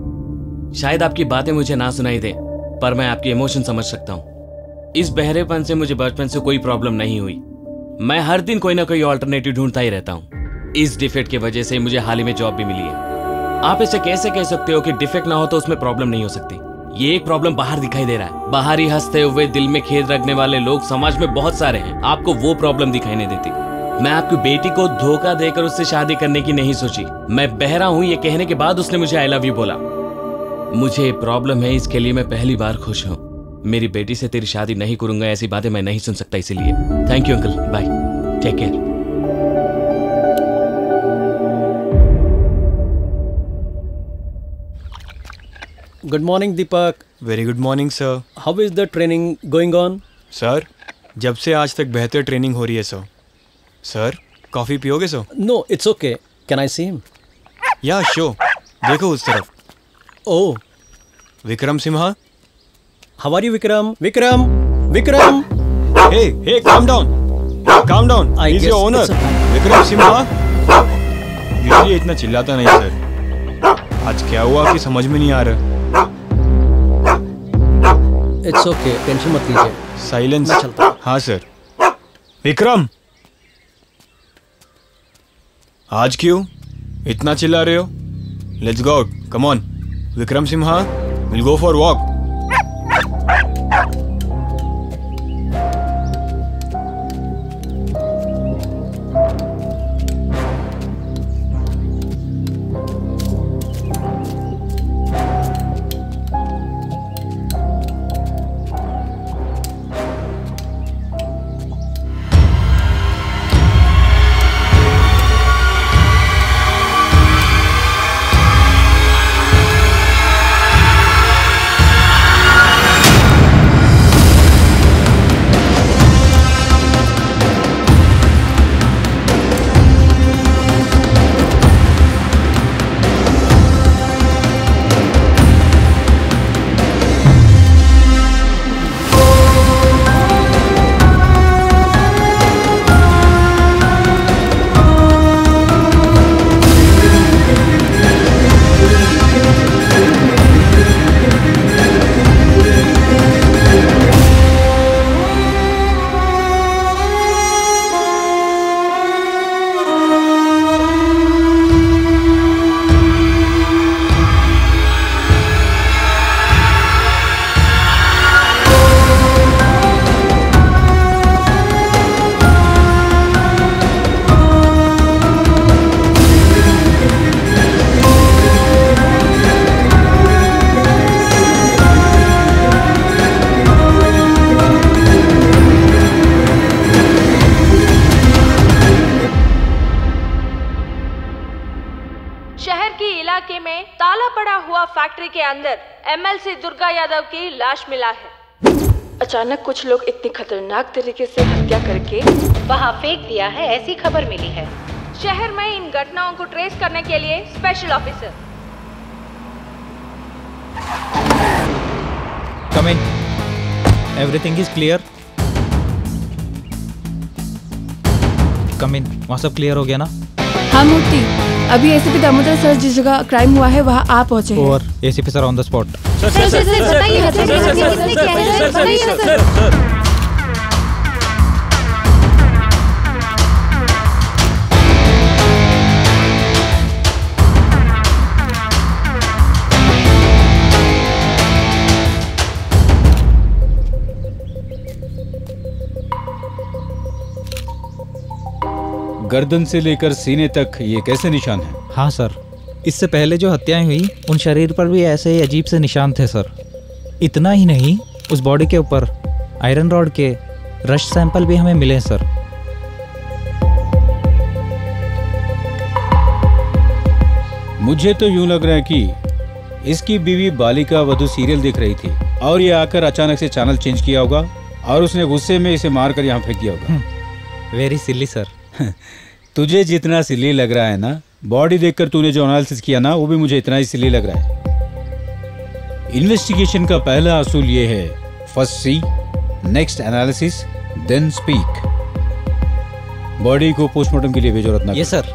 शायद आपकी बातें मुझे ना सुनाई दे, पर मैं आपकी इमोशन समझ सकता हूँ। इस बहरेपन से मुझे बचपन से कोई प्रॉब्लम नहीं हुई। मैं हर दिन कोई ना कोई ऑल्टरनेटिव ढूंढता ही रहता हूँ। इस डिफेक्ट की वजह से मुझे हाल ही में जॉब भी मिली है। आप इसे कैसे कह सकते हो कि डिफेक्ट ना हो तो उसमें प्रॉब्लम नहीं हो सकती? ये एक प्रॉब्लम बाहर दिखाई दे रहा है। बाहर ही हंसते हुए दिल में खेद रखने वाले लोग समाज में बहुत सारे हैं। आपको वो प्रॉब्लम दिखाई नहीं देती। मैं आपकी बेटी को धोखा देकर उससे शादी करने की नहीं सोची। मैं बहरा हूँ ये कहने के बाद उसने मुझे आई लव यू बोला। मुझे प्रॉब्लम है, इसके लिए मैं पहली बार खुश हूँ। मेरी बेटी से तेरी शादी नहीं करूंगा, ऐसी बातें मैं नहीं सुन सकता, इसीलिए। Thank you uncle, bye, take care. Good morning Deepak. Very good morning sir. How is the training going on? Sir, जब से आज तक बेहतर ट्रेनिंग हो रही है सर। सर, कॉफी पियोगे sir? No, it's okay. Can I see him? या शो, देखो उस तरफ। Oh, Vikram Simha. How are you Vikram? Vikram, Vikram. Hey, hey, calm down, calm down. He's your owner, Vikram Simha. Usually इतना चिल्लाता नहीं सर। आज क्या हुआ कि समझ में नहीं आ रहा। इट्स ओके, टेंशन मत लीजिए। साइलेंस। मैं चलता हूँ। हाँ सर। विक्रम, आज क्यों इतना चिल्ला रहे हो? Let's go out, come on. Vikram Simha, will go for walk. इलाके में ताला पड़ा हुआ फैक्ट्री के अंदर एमएलसी दुर्गा यादव की लाश मिला है। अचानक कुछ लोग इतनी खतरनाक तरीके से हत्या करके वहाँ फेंक दिया है, ऐसी खबर मिली है। शहर में इन घटनाओं को ट्रेस करने के लिए special officer. Come in. Everything is clear. Come in. वहाँ सब क्लियर हो गया ना? हाँ मूर्ति, अभी एसीपी दामोदर सर जिस जगह क्राइम हुआ है वहाँ आप पहुँचे हैं। और ACP sir on the spot. Sir sir sir बताइए सर किसने किया है सर बताइए सर। गर्दन से लेकर सीने तक ये कैसे निशान है? हाँ सर, इससे पहले जो हत्याएं हुई उन शरीर पर भी ऐसे ही अजीब से निशान थे सर। इतना ही नहीं, उस बॉडी के ऊपर आयरन रॉड के रश सैंपल भी हमें मिले सर। मुझे तो यूं लग रहा है कि इसकी बीवी बालिका वधु सीरियल देख रही थी और ये आकर अचानक से चैनल चेंज किया होगा और उसने गुस्से में इसे मारकर यहाँ फेंक दिया होगा। Very silly sir. तुझे जितना सिली लग रहा है ना, बॉडी देखकर तूने जो एनालिसिस किया ना, वो भी मुझे इतना ही सिली लग रहा है। इन्वेस्टिगेशन का पहला असूल ये है, first see, next analysis, then speak. Body को पोस्टमार्टम के लिए भेजो रत्ना। Yes sir.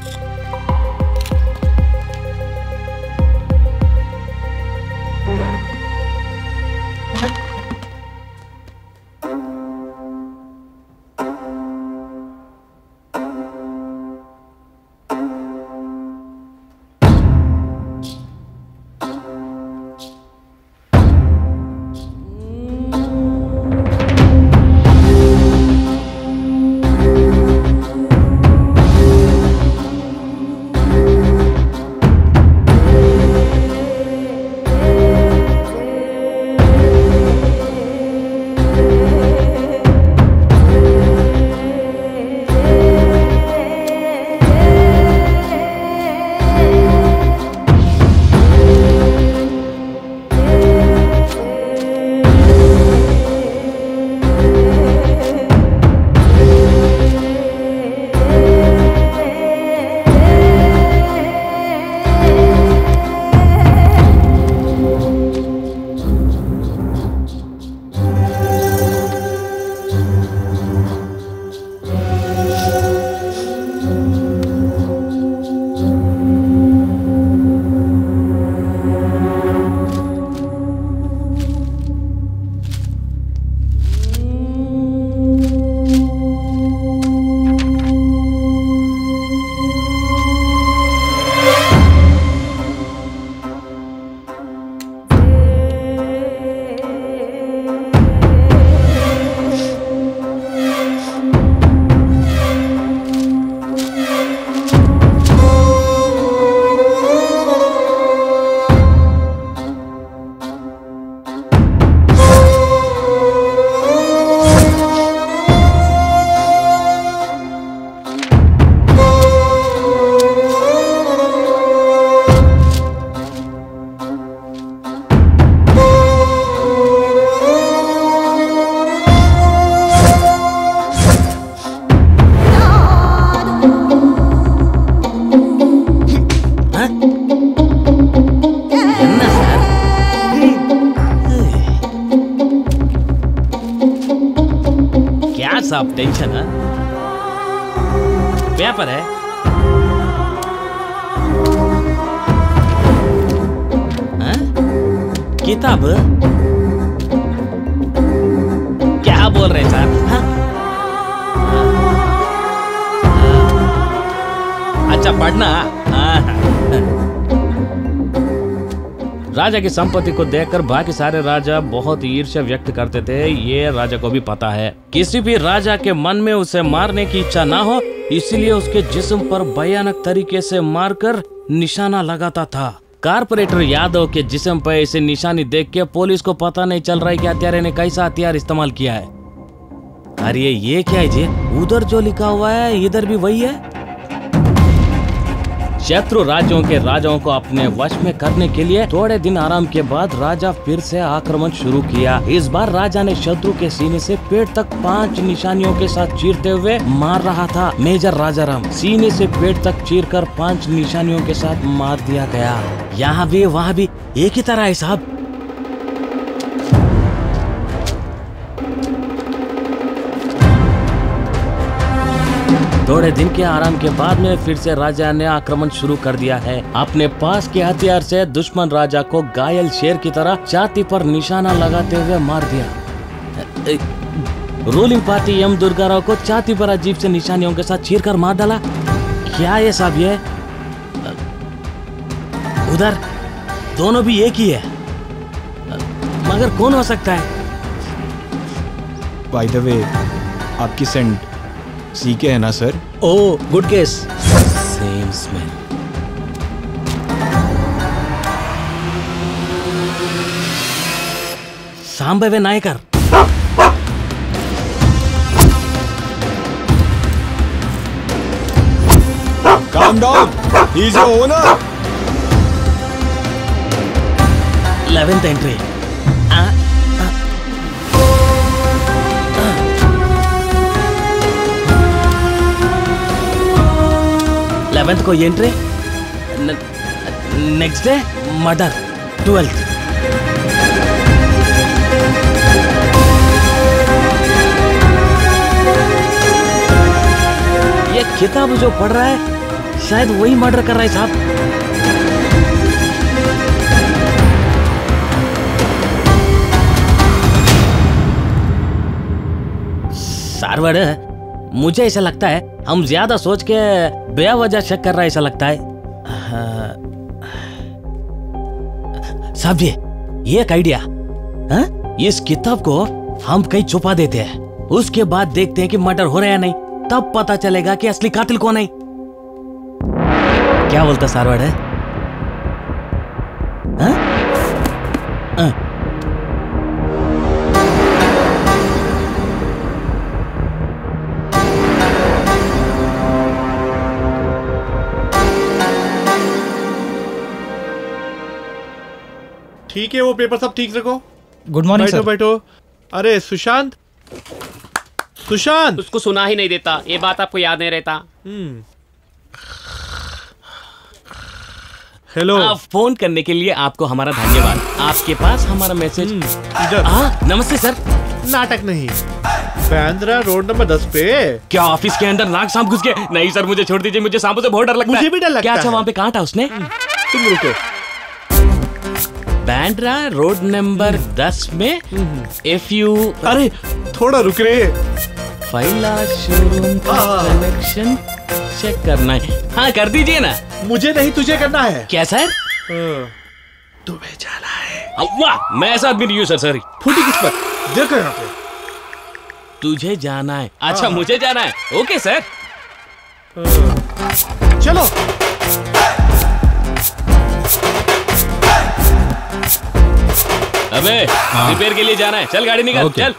साहब टेंशन है, पेपर है, हाँ? किताब क्या बोल रहे सर? हाँ? अच्छा पढ़ना। हाँ। राजा की संपत्ति को देखकर बाकी सारे राजा बहुत ईर्ष्या व्यक्त करते थे, ये राजा को भी पता है। किसी भी राजा के मन में उसे मारने की इच्छा ना हो, इसलिए उसके जिस्म पर भयानक तरीके से मारकर निशाना लगाता था। कारपोरेटर यादव के जिस्म पर ऐसे निशानी देख के पुलिस को पता नहीं चल रहा है कि हत्यारे ने कैसा हथियार इस्तेमाल किया है। अरे ये क्या है जी? उधर जो लिखा हुआ है इधर भी वही है। शत्रु राज्यों के राजाओं को अपने वश में करने के लिए थोड़े दिन आराम के बाद राजा फिर से आक्रमण शुरू किया। इस बार राजा ने शत्रु के सीने से पेट तक पांच निशानियों के साथ चीरते हुए मार रहा था। मेजर राजाराम सीने से पेट तक चीरकर पांच निशानियों के साथ मार दिया गया। यहाँ भी वहाँ भी एक ही तरह है साहब। थोड़े दिन के आराम के बाद में फिर से राजा ने आक्रमण शुरू कर दिया है। अपने पास के हथियार से दुश्मन राजा को घायल शेर की तरह छाती पर निशाना लगाते हुए मार दिया। रूलिंग पार्टी यम दुर्गाराव को छाती पर अजीब से निशानियों के साथ चीरकर मार डाला। क्या ये साहब? ये उधर दोनों भी एक ही है, मगर कौन हो सकता है? बाय द वे, आपकी सेंट सीके है ना sir? Oh, good case. Same smell. Sambhavi Nayakar. Calm down. He's your owner. eleventh entry. Eleventh को entry, next day murder, twelfth. ये किताब जो पढ़ रहा है शायद वही मर्डर कर रहा है साहब। सारवड़, मुझे ऐसा लगता है हम ज्यादा सोच के बेवजह शक कर रहा है, ऐसा लगता है। साहब जी, ये एक आइडिया। इस किताब को हम कहीं छुपा देते हैं, उसके बाद देखते हैं कि मर्डर हो रहा है या नहीं, तब पता चलेगा कि असली कातिल कौन है। क्या बोलता सारवड़ है? हाँ? हाँ? ठीक है, वो पेपर सब ठीक रखो। गुड मॉर्निंग बैठो सर। बैठो। अरे सुशांत, सुशांत उसको सुना ही नहीं देता, ये बात आपको याद नहीं रहता। हेलो। आप फोन करने के लिए आपको हमारा धन्यवाद। आपके पास हमारा मैसेज। इधर। हाँ, नमस्ते सर। नाटक नहीं, बांद्रा रोड नंबर दस पे। क्या ऑफिस के अंदर नाग सांप घुस गए? नहीं सर, मुझे छोड़ दीजिए, मुझे सांपों से बहुत डर लगता है। मुझे भी डर लगता क्या अच्छा है। वहाँ पे काटा उसने? तुम रुको। बांद्रा रोड नंबर दस में इफ यू। अरे थोड़ा रुक रे। फाइला शोरूम का कनेक्शन चेक करना है। हाँ, कर दीजिए ना। मुझे नहीं, तुझे करना है। क्या सर? तुम्हें जाना है। वाह, मैं ऐसा आदमी नहीं हूँ सर। सॉरी। फूटी किस्मत, देखो यहाँ पे। तुझे जाना है? अच्छा, मुझे जाना है। Okay sir. चलो। अबे रिपेयर के लिए जाना है, चल गाड़ी निकाल। चल।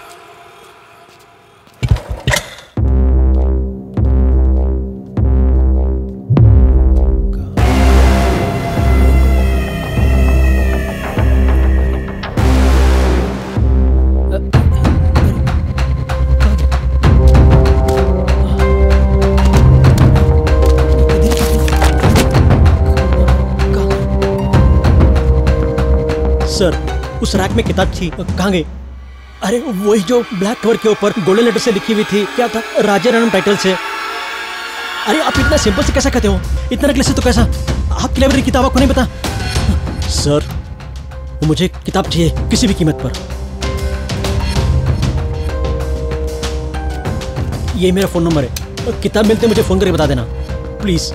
सर, उस रैक में किताब थी, कहाँ गई? अरे वही जो ब्लैक कवर के ऊपर गोल्डन लेटर से लिखी हुई थी, क्या था? राजा राणम टाइटल से। अरे आप इतना सिंपल से कैसा कहते हो? इतना नकली से तो कैसा? आपकी लाइब्रेरी किताब आपको नहीं पता? सर, मुझे किताब चाहिए किसी भी कीमत पर। ये मेरा फोन नंबर है, किताब मिलते मुझे फोन करके बता देना प्लीज।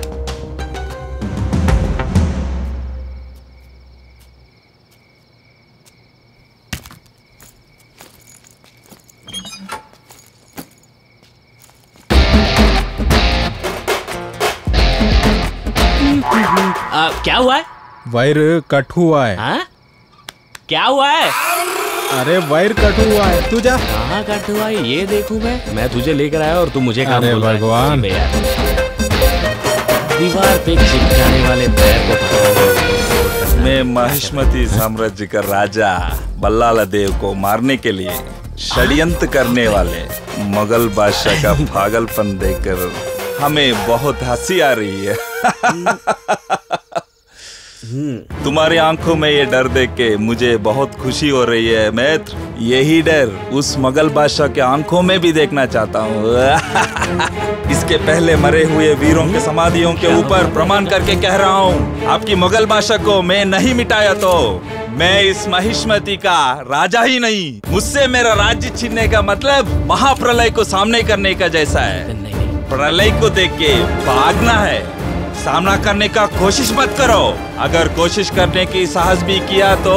आ, क्या हुआ है? वायर कट हुआ है। हाँ? क्या हुआ है? अरे वायर कट हुआ है, तू जा। कहाँ कट हुआ है ये देखूं मैं? मैं तुझे लेकर आया और तू मुझे काम अरे बोल रहा है। भगवान। अबे यार। दीवार पे चिपकाने वाले पैर को पकड़ो। मैं महिष्मती साम्राज्य का राजा बल्लाल देव को मारने के लिए षड्यंत्र करने वाले मुगल बादशाह का पागलपन देखकर हमें बहुत हंसी आ रही है। तुम्हारी आंखों में ये डर देख के मुझे बहुत खुशी हो रही है मित्र। यही डर उस मुगल बादशाह के आंखों में भी देखना चाहता हूँ। इसके पहले मरे हुए वीरों के समाधियों के ऊपर प्रमाण करके कह रहा हूँ, आपकी मुगल बादशाह को मैं नहीं मिटाया तो मैं इस महिष्मती का राजा ही नहीं। मुझसे मेरा राज्य छीनने का मतलब महाप्रलय को सामने करने का जैसा है। प्रलय को देख के भागना है, सामना करने का कोशिश मत करो। अगर कोशिश करने की साहस भी किया तो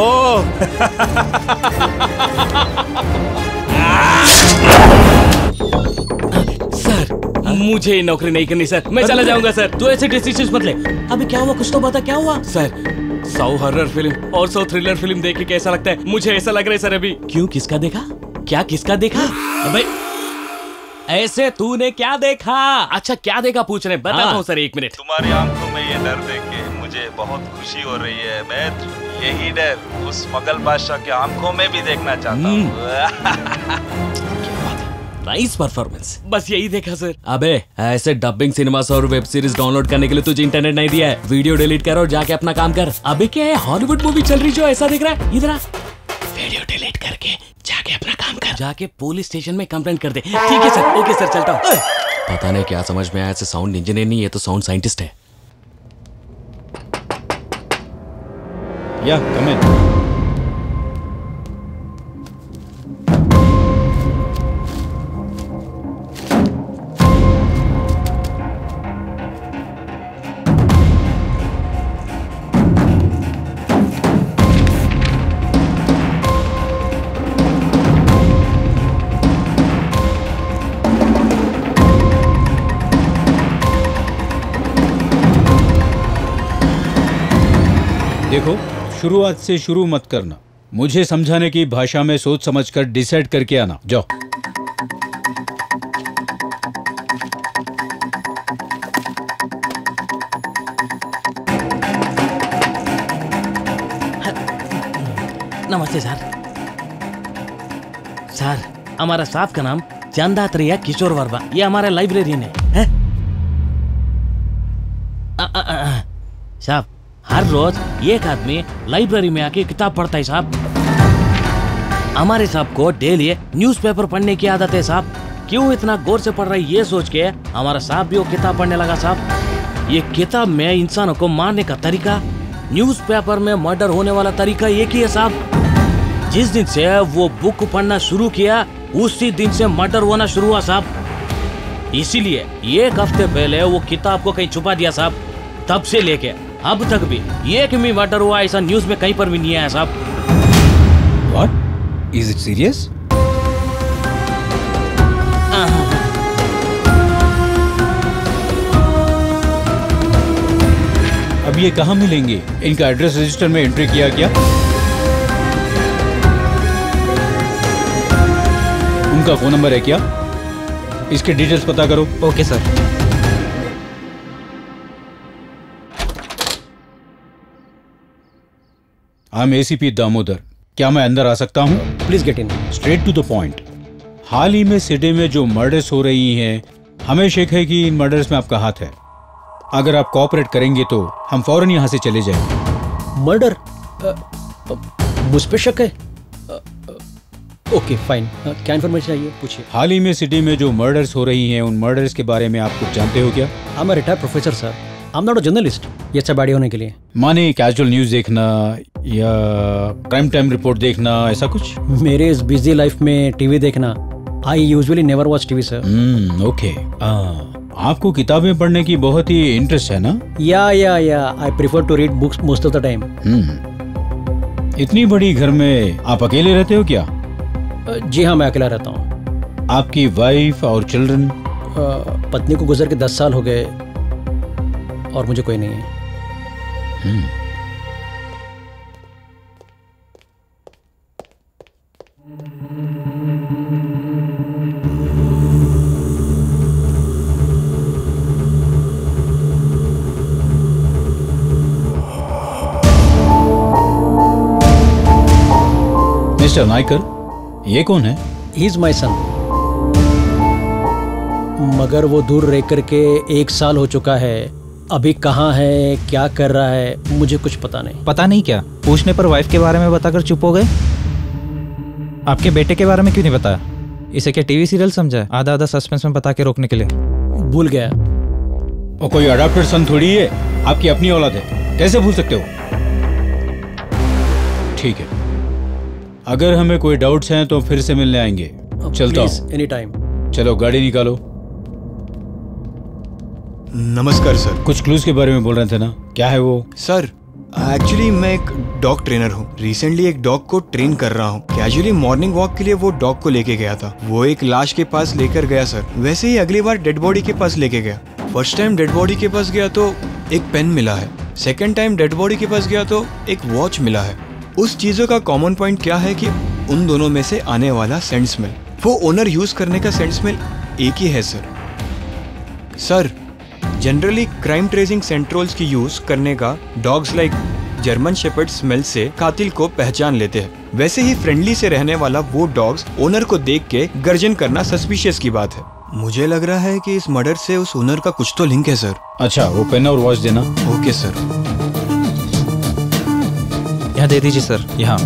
सर मुझे नौकरी नहीं करनी सर, मैं चला जाऊंगा सर। तू ऐसे डिसीजन मत ले। अभी क्या हुआ, कुछ तो बता, क्या हुआ? सर सौ हॉरर फिल्म और सौ थ्रिलर फिल्म देख के कैसा लगता है? मुझे ऐसा लग रहा है सर अभी। क्यों, किसका देखा? क्या किसका देखा? अबे ऐसे तूने क्या देखा? अच्छा क्या देखा पूछ रहे, बताता हूँ सर, एक मिनट। तुम्हारी आंखों में ये डर देख के मुझे बहुत खुशी हो रही है मित्र। यही डर उस मुगल बादशाह के आंखों में भी देखना चाहता हूँ। Nice performance. बस यही देखा सर। अबे ऐसे डबिंग सिनेमास और वेब सीरीज डाउनलोड करने के लिए तुझे इंटरनेट नहीं दिया है। वीडियो डिलीट कर और जाके अपना काम कर। अबे क्या है, हॉलीवुड मूवी चल रही जो ऐसा दिख रहा है? इधर आ, वीडियो डिलीट करके जाके अपना काम कर। जाके पुलिस स्टेशन में कंप्लेंट कर दे। ठीक है सर, ओके सर, चलता हूँ। पता नहीं क्या समझ में आया, ऐसे साउंड इंजीनियर नहीं है तो साउंड साइंटिस्ट है। या कम इन। देखो, शुरुआत से शुरू मत करना। मुझे समझाने की भाषा में सोच समझकर डिसाइड करके आना। जाओ। नमस्ते सर। सर हमारा साहब का नाम चंदात्रेय किशोर वर्मा, ये हमारा लाइब्रेरियन है, है? साहब हर रोज एक आदमी लाइब्रेरी में आके किताब पढ़ता है साहब। हमारे साहब को डेली न्यूज़पेपर पढ़ने की आदत है साहब। क्यों इतना गौर से पढ़ रहा है ये सोच के हमारा साहब भी वो किताब पढ़ने लगा साहब। ये किताब में इंसानों को मारने का तरीका, न्यूज़पेपर में मर्डर होने वाला तरीका एक ही है साहब। जिस दिन से वो बुक पढ़ना शुरू किया उसी दिन से मर्डर होना शुरू हुआ साहब। इसीलिए एक हफ्ते पहले वो किताब को कहीं छुपा दिया साहब। तब से लेके अब तक भी एक भी मर्डर हुआ ऐसा न्यूज में कहीं पर भी नहीं आया साहब। What? Is it serious? अब ये कहाँ मिलेंगे? इनका एड्रेस रजिस्टर में एंट्री किया क्या? उनका फोन नंबर है क्या? इसके डिटेल्स पता करो। Okay sir. I am ACP Damodar. क्या मैं अंदर आ सकता हूँ? Please get in. Straight to the point. हाल ही में सिटी में जो मर्डर्स हो रही हैं, हमें शक है कि इन मर्डर्स में आपका हाथ है। अगर आप कोऑपरेट करेंगे तो हम फौरन यहाँ से चले जाएंगे। मर्डर? मुझ पे शक है? Okay fine. क्या इन्फॉर्मेशन चाहिए, पूछिए। हाल ही में सिटी में जो मर्डर्स हो रही हैं, उन मर्डर्स के बारे में आप कुछ जानते हो क्या? I am a retired professor sir. I am not a journalist. ये सब बड़ी होने के लिए माने कैजुअल न्यूज देखना या क्राइम टाइम रिपोर्ट देखना, ऐसा कुछ? मेरे इस बिजी लाइफ में टीवी देखना, I usually never watch TV sir. Hmm okay. आपको किताबें पढ़ने की बहुत ही इंटरेस्ट है ना? Yeah yeah yeah I prefer to read books most of the time. Hmm इतनी बड़ी घर में आप अकेले रहते हो क्या? जी हाँ, मैं अकेला रहता हूँ। आपकी वाइफ और चिल्ड्रन? पत्नी को गुजर के दस साल हो गए और मुझे कोई नहीं है। हम्म मिस्टर नायकर, ये कौन है? He is my son. मगर वो दूर रह करके एक साल हो चुका है। अभी कहाँ है, क्या कर रहा है, मुझे कुछ पता नहीं। पता नहीं क्या? पूछने पर वाइफ के बारे में बताकर चुप हो गए। आपके बेटे के बारे में क्यों नहीं बताया? इसे क्या टीवी सीरियल समझा है? आधा आधा सस्पेंस में बता के रोकने के लिए। भूल गया। वो कोई अडॉप्टेड सन थोड़ी है, आपकी अपनी औलाद है, कैसे भूल सकते हो? ठीक है, अगर हमें कोई डाउट्स हैं तो फिर से मिलने आएंगे। चलता हूं। Any time. चलो गाड़ी निकालो। नमस्कार सर। कुछ क्लूज के बारे में बोल रहे थे ना, क्या है वो? सर एक्चुअली मैं एक डॉग ट्रेनर हूँ। रिसेंटली एक डॉग को ट्रेन कर रहा हूँ। कैजुअली मॉर्निंग वॉक के लिए वो डॉग को लेके गया था। वो एक लाश के पास लेकर गया सर। वैसे ही अगली बार डेड बॉडी के पास लेके गया। फर्स्ट टाइम डेड बॉडी के पास गया तो एक पेन मिला है। सेकेंड टाइम डेड बॉडी के पास गया तो एक वॉच मिला है। उस चीजों का कॉमन पॉइंट क्या है कि उन दोनों में से आने वाला सेंट स्मेल, वो ओनर यूज करने का सेंट स्मेल एक ही है sir. Sir generally crime tracing सेंट्रोल्स की यूज करने का dogs like German shepherd smell से कातिल को पहचान लेते हैं। वैसे ही फ्रेंडली से रहने वाला वो डॉग्स ओनर को देख के गर्जन करना सस्पिशियस की बात है। मुझे लग रहा है कि इस मर्डर से उस ओनर का कुछ तो लिंक है सर। अच्छा, वो पेन और वॉच देना। Okay sir. यहाँ दे दीजिए सर। यहाँ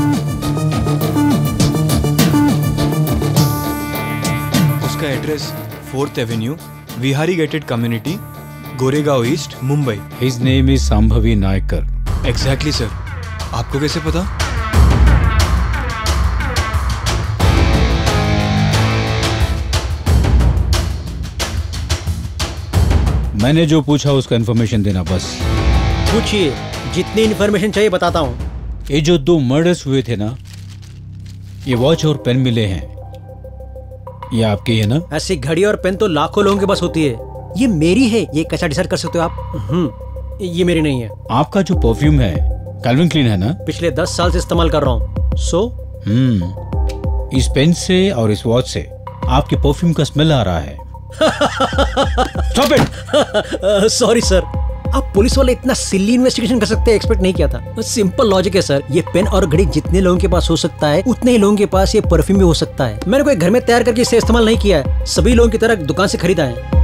उसका address fourth avenue, Vihari gated community, Goregaon east, Mumbai. His name is Sambhavi Nayakar. Exactly sir. आपको कैसे पता? मैंने जो पूछा उसका इन्फॉर्मेशन देना बस। पूछिए, जितनी इन्फॉर्मेशन चाहिए बताता हूँ। ये जो दो मर्डर्स हुए थे ना, ये वॉच और पेन मिले हैं, ये आपकी है ना? ऐसी घड़ी और पेन तो लाखों लोगों के पास होती है। ये मेरी है, ये कैसा डिसाइड कर सकते हो आप? हम्म, ये मेरी नहीं है। आपका जो परफ्यूम है कैल्विन क्लीन है ना? पिछले दस साल से इस्तेमाल कर रहा हूँ। सो हम्म, इस पेन से और इस वॉच से आपके परफ्यूम का स्मेल आ रहा है। Stop it! सॉरी सर, आप पुलिस वाले इतना सिली इन्वेस्टिगेशन कर सकते हैं एक्सपेक्ट नहीं किया था। सिंपल लॉजिक है सर। ये पेन और घड़ी जितने लोगों के पास हो सकता है उतने ही लोगों के पास ये परफ्यूम भी हो सकता है। मैंने कोई घर में तैयार करके इसे इस्तेमाल नहीं किया है। सभी लोगों की तरह दुकान से खरीदा है।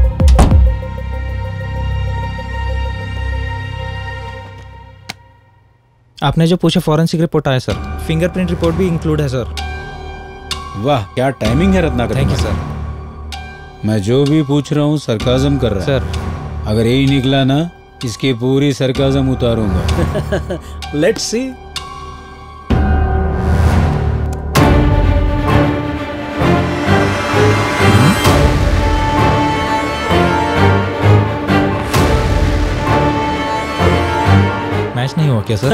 आपने जो पूछा फॉरेंसिक रिपोर्ट आया सर, फिंगरप्रिंट रिपोर्ट भी इंक्लूड है सर। वाह, क्या टाइमिंग है रत्नाकर। Thank you sir. मैं जो भी पूछ रहा हूँ सरकाजम कर रहा है सर। अगर यही निकला ना, इसकी पूरी सरकाजम उतारूंगा। Let's see. मैच नहीं हुआ क्या सर?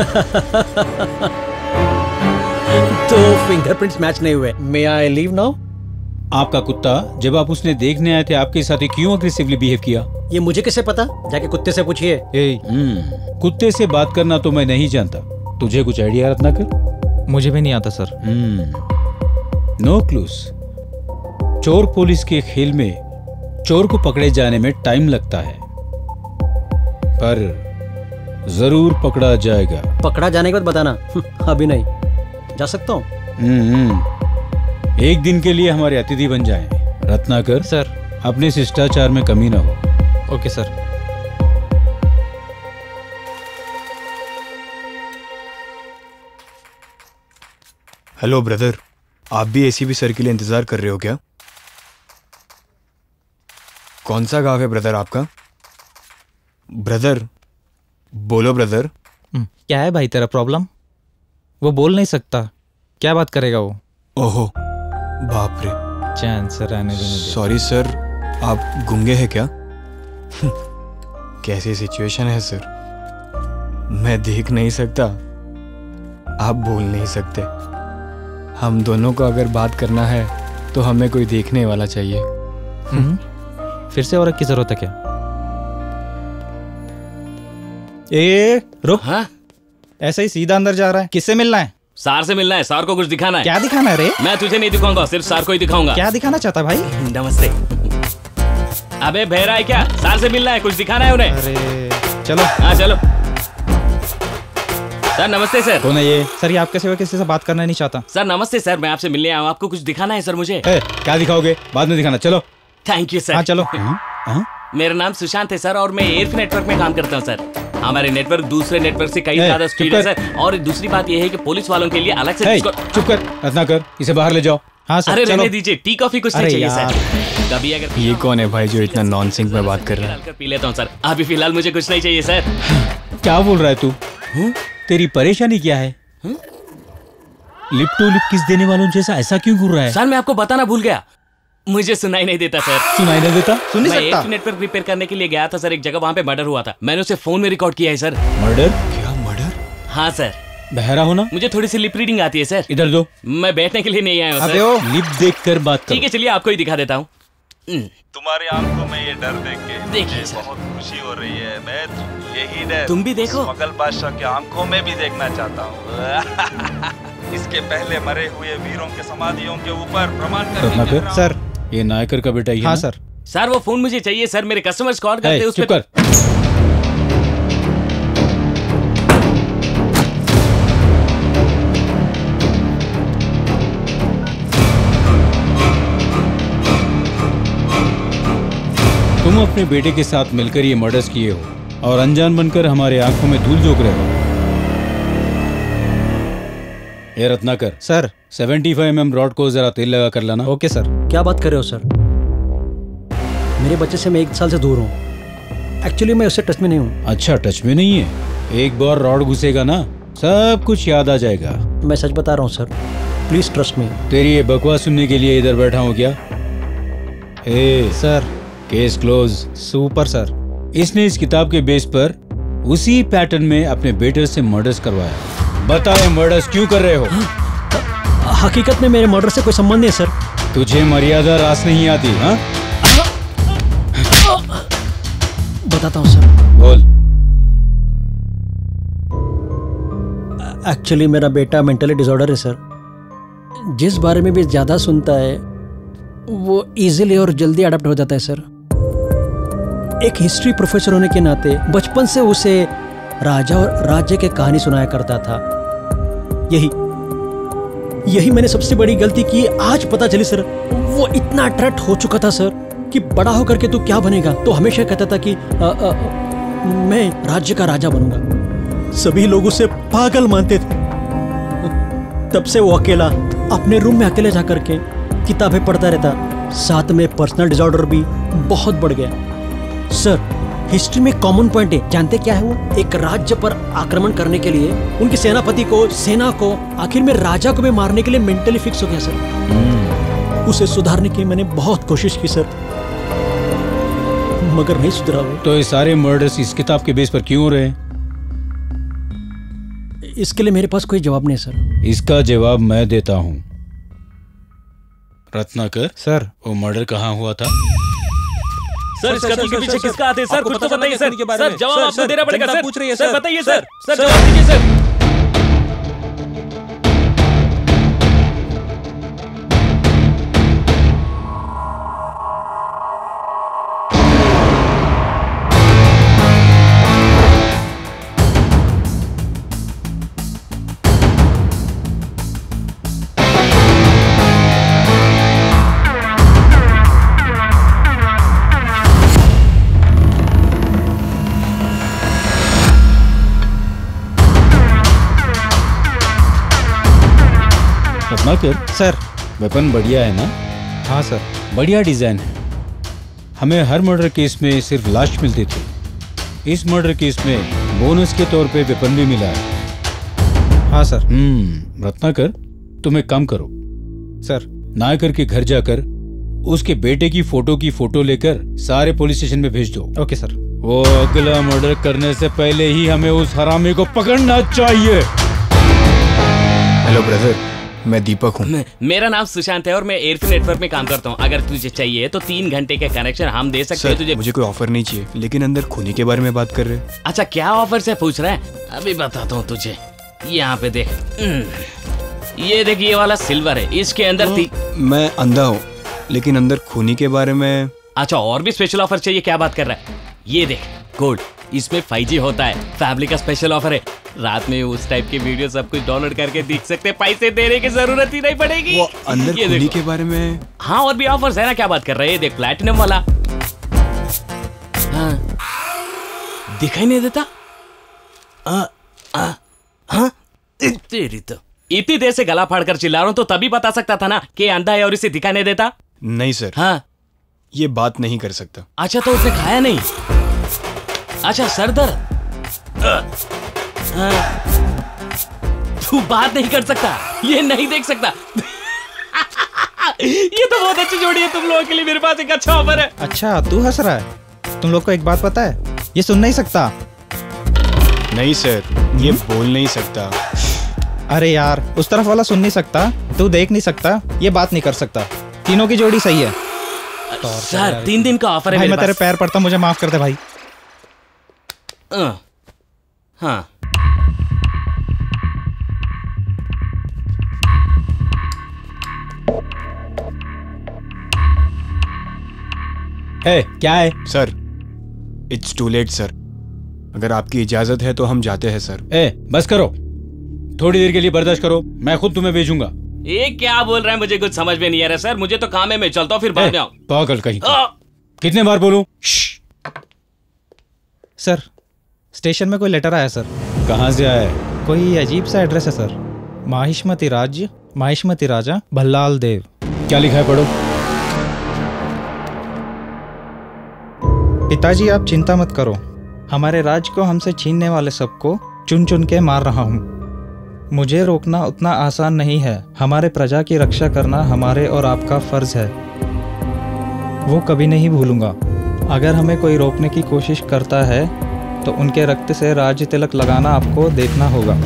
तो फिंगरप्रिंट्स मैच नहीं हुए। May I leave now? आपका कुत्ता जब आप उसने देखने आए थे आपके साथ क्यों अग्रेसिवली बिहेव किया? ये मुझे कैसे पता? जाके कुत्ते से पूछिए। हम्म, कुत्ते से बात करना तो मैं नहीं जानता। तुझे कुछ आइडिया रत्नाकर? मुझे भी नहीं आता सर। Hmm, no clues. चोर पुलिस के खेल में चोर को पकड़े जाने में टाइम लगता है, पर जरूर पकड़ा जाएगा। पकड़ा जाने के बाद बताना। अभी नहीं जा सकता हूँ। हम्म, एक दिन के लिए हमारे अतिथि बन जाएं। रत्नाकर सर, अपने शिष्टाचार में कमी ना हो। Okay sir. हेलो ब्रदर, आप भी एसीपी सर के लिए इंतजार कर रहे हो क्या? कौन सा गांव है ब्रदर आपका? ब्रदर बोलो ब्रदर। क्या है भाई तेरा प्रॉब्लम? वो बोल नहीं सकता, क्या बात करेगा वो? ओहो बाप रे। चैन से रहने देने दे। सॉरी सर, आप गूंगे हैं क्या? कैसी सिचुएशन है सर? मैं देख नहीं सकता, आप बोल नहीं सकते। हम दोनों को अगर बात करना है तो हमें कोई देखने वाला चाहिए। फिर से और की जरूरत है क्या? ए रुक। हाँ? ऐसा ही सीधा अंदर जा रहा है, किससे मिलना है? सार से मिलना है। सार को कुछ दिखाना है। क्या दिखाना है रे? मैं तुझे नहीं दिखाऊंगा, सिर्फ सार को ही दिखाऊंगा। क्या दिखाना चाहता है भाई? नमस्ते। अबे बहरा है क्या? सार से मिलना है, कुछ दिखाना है उन्हें। अरे चलो। हाँ चलो। सर नमस्ते सर। कौन है ये? सर ये आपके सिवा किसी से बात करना नहीं चाहता। सर नमस्ते सर, मैं आपसे मिलने आया हूँ। आपको कुछ दिखाना है सर मुझे? ए, क्या दिखाओगे? बाद में दिखाना। चलो। Thank you sir. हाँ चलो। मेरा नाम सुशांत है सर और मैं एयरफ नेटवर्क में काम करता हूँ सर। हमारे नेटवर्क दूसरे नेटवर्क से कई ए, ज्यादा चुप स्पीड है कर। सर। और दूसरी बात यह है कि पुलिस वालों के लिए अलग से ए, Discord- चुप कर, रत्नाकर, इसे बाहर ले जाओ। हाँ सर, अरे चलो। रहने दीजिए, टी कॉफी कुछ नहीं अरे चाहिए यार। सर। कभी अगर ये कौन है भाई जो इतना नॉन सिंक में बात कर रहा है? कर पी लेता हूँ सर। अभी फिलहाल मुझे कुछ नहीं चाहिए सर। क्या बोल रहा है तू? तेरी परेशानी क्या है? लिप टू लिप किस देने वालों जैसा ऐसा क्यों घूर रहा है? सर मैं आपको बताना भूल गया, मुझे सुनाई नहीं देता सर। सुनाई नहीं देता? सुन नहीं मैं सकता? एक नेटवर्क रिपेयर करने के लिए गया था सर, एक जगह वहाँ पे मर्डर हुआ था। मैंने उसे फोन में रिकॉर्ड किया है सर। मर्डर? क्या मर्डर? हाँ सर। बहरा होना? मुझे थोड़ी सी लिप रीडिंग आती है सर। इधर दो। मैं बैठने के लिए नहीं आया हूँ अबे ओ, लिप देख कर बात करो। ठीक है चलिए आपको ही दिखा देता हूँ। तुम्हारी आंखों में ये डर देख के देखिए मुझे बहुत खुशी हो रही है। मैं यही डर तुम भी देखो। उस मुगल बादशाह की आंखों में भी देखना चाहता हूँ। इसके पहले मरे हुए वीरों के समाधियों के ऊपर प्रमाण करने के रत्नाकर सर, ये नायकर का बेटा ही है हाँ ना? सर। सर वो फोन मुझे चाहिए सर, मेरे कस्टमर्स कॉल करते हैं उस चुप पे। कर। तुम अपने बेटे के साथ मिलकर ये मर्डर्स किए हो और अनजान बनकर हमारे आंखों में धूल झोंक रहे हो। ये रत्नाकर सर, पचहत्तर एम एम रॉड को जरा तेल लगा कर लाना। Okay sir. क्या बात कर रहे हो सर? मेरे बच्चे से मैं एक साल से दूर हूँ। एक्चुअली मैं उससे टच में नहीं हूँ। अच्छा, टच में नहीं है? एक बार रॉड घुसेगा ना, सब कुछ याद आ जाएगा। मैं सच बता रहा हूँ सर, प्लीज ट्रस्ट मी। तेरी ये बकवास सुनने के लिए इधर बैठा हूँ क्या? ए sir, case close. Super sir. इसने इस किताब के बेस पर उसी पैटर्न में अपने बेटे से मर्डर्स करवाया। बता ये मर्डर्स क्यों कर रहे हो? हकीकत में मेरे मर्डर से कोई संबंध नहीं है सर। तुझे मर्यादा रास नहीं आती? हाँ, बताता हूँ सर। बोल। एक्चुअली मेरा बेटा मेंटली डिसऑर्डर है सर। जिस बारे में भी ज्यादा सुनता है वो इजीली और जल्दी अडॉप्ट हो जाता है सर। एक हिस्ट्री प्रोफेसर होने के नाते बचपन से उसे राजा और राज्य के कहानी सुनाया करता था। यही यही मैंने सबसे बड़ी गलती की। आज पता चली सर, वो इतना अट्रैक्ट हो चुका था सर कि बड़ा होकर के तू क्या बनेगा, तो हमेशा कहता था कि आ, आ, मैं राज्य का राजा बनूंगा। सभी लोग उसे पागल मानते थे। तब से वो अकेला अपने रूम में अकेले जाकर के किताबें पढ़ता रहता। साथ में पर्सनल डिसऑर्डर भी बहुत बढ़ गया सर। हिस्ट्री में कॉमन पॉइंट है, जानते क्या है वो? एक राज्य पर आक्रमण करने के लिए उनके सेनापति को, सेना को, आखिर में राजा को भी मारने के लिए मेंटली फिक्स हो गया सर। उसे सुधारने की मैंने बहुत कोशिश की सर, मगर नहीं सुधरा वो। तो ये सारे मर्डर्स इस किताब के बेस पर क्यों हो रहे हैं? इसके लिए मेरे पास कोई जवाब नहीं सर। इसका जवाब मैं देता हूँ। रत्नाकर सर, वो मर्डर कहाँ हुआ था? सर इस कत्ल के पीछे किसका हाथ है सर? कुछ तो बताइए सर। के बारे सर में। जवाब सर, आपको सर, देना पड़ेगा जनता सर। पूछ रही है, सर सर। बताइए सर, सर। Sir sir. जवाब दीजिए सर। रत्नाकर सर, वेपन बढ़िया है ना? हाँ सर। बढ़िया डिजाइन है। हमें हर मर्डर केस में सिर्फ लाश मिलती थी। इस मर्डर केस में बोनस के तौर पे वेपन भी मिला है। हाँ सर। हम्म रत्नाकर, तुम एक काम करो सर। नायकर के घर जाकर उसके बेटे की फोटो की फोटो लेकर सारे पुलिस स्टेशन में भेज दो। Okay sir. वो अगला मर्डर करने से पहले ही हमें उस हरामी को पकड़ना चाहिए। हेलो ब्रदर, मैं दीपक हूँ। मेरा नाम सुशांत है और मैं एयरफ नेटवर्क में काम करता हूँ। अगर तुझे चाहिए तो तीन घंटे का कनेक्शन हम दे सकते हैं तुझे। मुझे कोई ऑफर नहीं चाहिए, लेकिन अंदर खूनी के बारे में बात कर रहे हैं। अच्छा क्या ऑफर से पूछ रहा है? अभी बताता हूँ तुझे। यहाँ पे देख, ये देख, ये वाला सिल्वर है, इसके अंदर थी। मैं अंधा हूँ, लेकिन अंदर खूनी के बारे में। अच्छा और भी स्पेशल ऑफर चाहिए? क्या बात कर रहा है? ये देख गोल्ड, इसमें फाइव जी होता है। फैमिली का स्पेशल ऑफर है। रात में उस टाइप के वीडियो सब कुछ डाउनलोड करके देख सकते हैं, पैसे देने की जरूरत ही नहीं पड़ेगी। वो अंदर ये खुली देखो। के बारे में हाँ और भी ऑफर्स है ना, क्या बात कर रहे हैं। देख प्लैटिनम वाला, हाँ दिखाई नहीं देता। आ, आ, हाँ तेरी तो इतनी देर से गला फाड़ कर चिल्ला रहा हूं तो तभी बता सकता था ना कि अंधा है और इसे दिखाई नहीं देता। नहीं सर। हाँ ये बात नहीं कर सकता। अच्छा तो उसने खाया नहीं। अच्छा सर दर्द, तू बात नहीं कर सकता, ये नहीं देख सकता। ये तो बहुत अच्छी जोड़ी है तुम लोगों के लिए, मेरे पास एक अच्छा ऑफर है। अच्छा तू हंस रहा है? तुम लोग को एक बात पता है, ये सुन नहीं सकता। नहीं सर, ये बोल नहीं सकता। अरे यार उस तरफ वाला सुन नहीं सकता, तू देख नहीं सकता, ये बात नहीं कर सकता। तीनों की जोड़ी सही है। सर तीन दिन का ऑफर है भाई, मेरे मैं तेरे पास। पैर पड़ता, मुझे माफ कर दे भाई। आ, हाँ ए, क्या है sir? It's too late sir. अगर आपकी इजाजत है तो हम जाते हैं सर। ए, बस करो, थोड़ी देर के लिए बर्दाश्त करो, मैं खुद तुम्हें भेजूंगा। ये क्या बोल रहा है, मुझे कुछ समझ में नहीं आ रहा सर। मुझे तो काम है, मैं चलता हूँ, फिर बाद में आऊँ। पागल कहीं का। कितने बार बोलूं? सर स्टेशन में कोई लेटर आया सर। कहाँ से आया है? कोई अजीब सा एड्रेस है सर। माहिष्मती राज्य, माहिष्मती राजा भल्लाल देव। क्या लिखा है, पढ़ो। पिताजी आप चिंता मत करो, हमारे राज्य को हमसे छीनने वाले सबको चुन चुन के मार रहा हूँ। मुझे रोकना उतना आसान नहीं है। हमारे प्रजा की रक्षा करना हमारे और आपका फर्ज है, वो कभी नहीं भूलूंगा। अगर हमें कोई रोकने की कोशिश करता है तो उनके रक्त से राज्य तिलक लगाना आपको देखना होगा।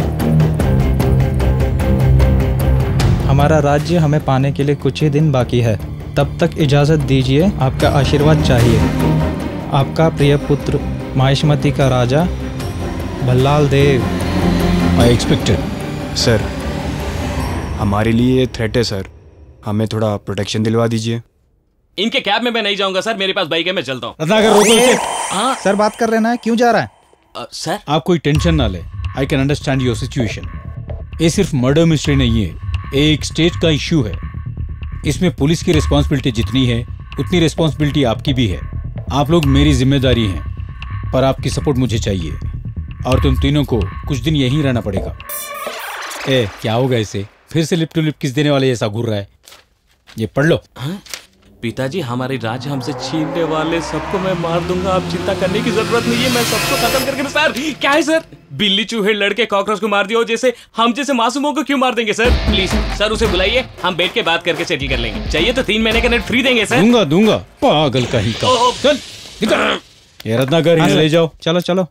हमारा राज्य हमें पाने के लिए कुछ ही दिन बाकी है, तब तक इजाज़त दीजिए, आपका आशीर्वाद चाहिए। आपका प्रिय पुत्र माहिष्मती का राजा Bhallaladeva. I expected. Sir हमारे लिए ये थ्रेट है सर, हमें थोड़ा प्रोटेक्शन दिलवा दीजिए। इनके कैब में मैं नहीं जाऊंगा सर, मेरे पास बाइक है, मैं चलता हूँ। रत्नाकर रोको इसे। हाँ सर बात कर लेना है, क्यों जा रहा है? आ, सर आप कोई टेंशन ना ले, I can understand your situation. ये सिर्फ मर्डर मिस्ट्री नहीं है, एक स्टेट का इश्यू है। इसमें पुलिस की रिस्पॉन्सिबिलिटी जितनी है उतनी रिस्पॉन्सिबिलिटी आपकी भी है। आप लोग मेरी जिम्मेदारी हैं, पर आपकी सपोर्ट मुझे चाहिए और तुम तीनों को कुछ दिन यहीं रहना पड़ेगा। ए, क्या होगा इसे? फिर से लिप टू लिप किस देने वाले ऐसा घूर रहा है? ये पढ़ लो। हाँ? पिताजी हमारे राज्य हमसे छीनने वाले सबको मैं मार दूंगा, आप चिंता करने की जरूरत नहीं है, मैं सबको खत्म करके। सर क्या है सर, बिल्ली चूहे लड़के कॉकरोच को मार दिया जैसे हम जैसे मासूमों को क्यों मार देंगे सर? प्लीज सर उसे बुलाइए, हम बैठ के बात करके सेटल कर लेंगे। चाहिए तो तीन महीने का नेट फ्री देंगे सर। दूंगा दूंगा, पागल कहीं का। चल निकल। ये रत्नाकर इन्हें ले जाओ। चलो चलो।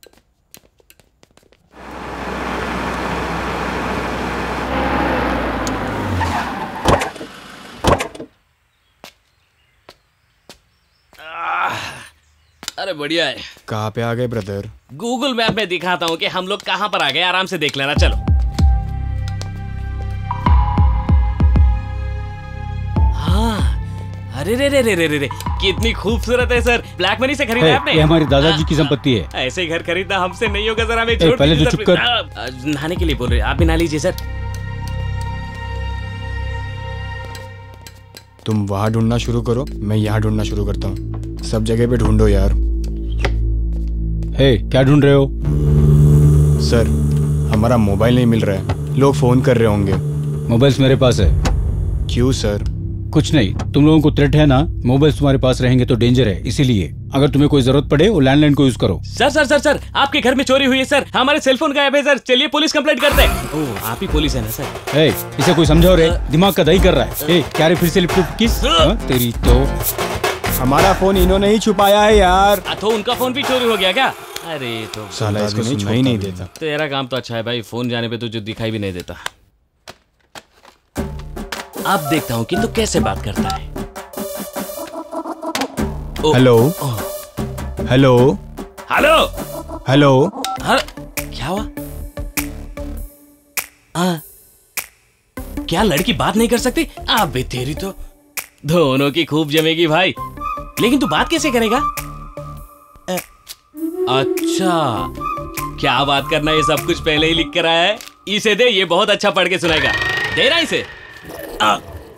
अरे बढ़िया है। कहाँ पे आ गए ब्रदर? गूगल मैप में दिखाता हूँ कि हम लोग कहाँ पर आ गए, आराम से देख लेना। चलो हाँ, अरे रे रे रे रे रे रे कितनी खूबसूरत है सर। ब्लैक मनी से खरीदा है आपने? ये हमारी दादाजी की संपत्ति है। ऐसे ही घर खरीदना हमसे नहीं होगा सर, हमें ए, छोड़ पहले दीजिए तो सर, चुप कर। आ, नहाने के लिए बोल रहे हैं, आप भी नहा लीजिए सर। तुम वहाँ ढूंढना शुरू करो, मैं यहाँ ढूंढना शुरू करता हूँ। सब जगह पे ढूंढो यार। हे, क्या ढूंढ रहे हो? सर हमारा मोबाइल नहीं मिल रहा है, लोग फोन कर रहे होंगे। मोबाइल्स मेरे पास है। क्यों सर? कुछ नहीं, तुम लोगों को थ्रेट है ना, मोबाइल्स तुम्हारे पास रहेंगे तो डेंजर है, इसीलिए अगर तुम्हें कोई जरूरत पड़े वो लैंडलाइन को यूज करो। सर सर सर सर आपके घर में चोरी हुई है सर, हमारे सेलफोन गायब है सर, चलिए पुलिस कंप्लेंट करते हैं। ओह आप ही पुलिस है ना सर? ए, इसे कोई समझाओ रे, दिमाग का दही कर रहा है। ए, क्या रे फिर से लिपट किस? हाँ, तेरी तो हमारा फोन इन्होंने ही छुपाया है यार। तो उनका फोन भी चोरी हो गया क्या? अरे तो साला इसको सुनना ही नहीं देता। तेरा काम तो अच्छा है भाई, फोन जाने पे तुझे दिखाई भी नहीं देता। अब देखता हूँ कि तू कैसे बात करता है। Hello hello hello hello. क्या हुआ? आ, क्या लड़की बात नहीं कर सकती? अबे तेरी तो दोनों की खूब जमेगी भाई, लेकिन तू बात कैसे करेगा? अच्छा क्या बात करना, ये सब कुछ पहले ही लिख कर आया है। इसे दे, ये बहुत अच्छा पढ़ के सुनाएगा। दे ना इसे। हाँ,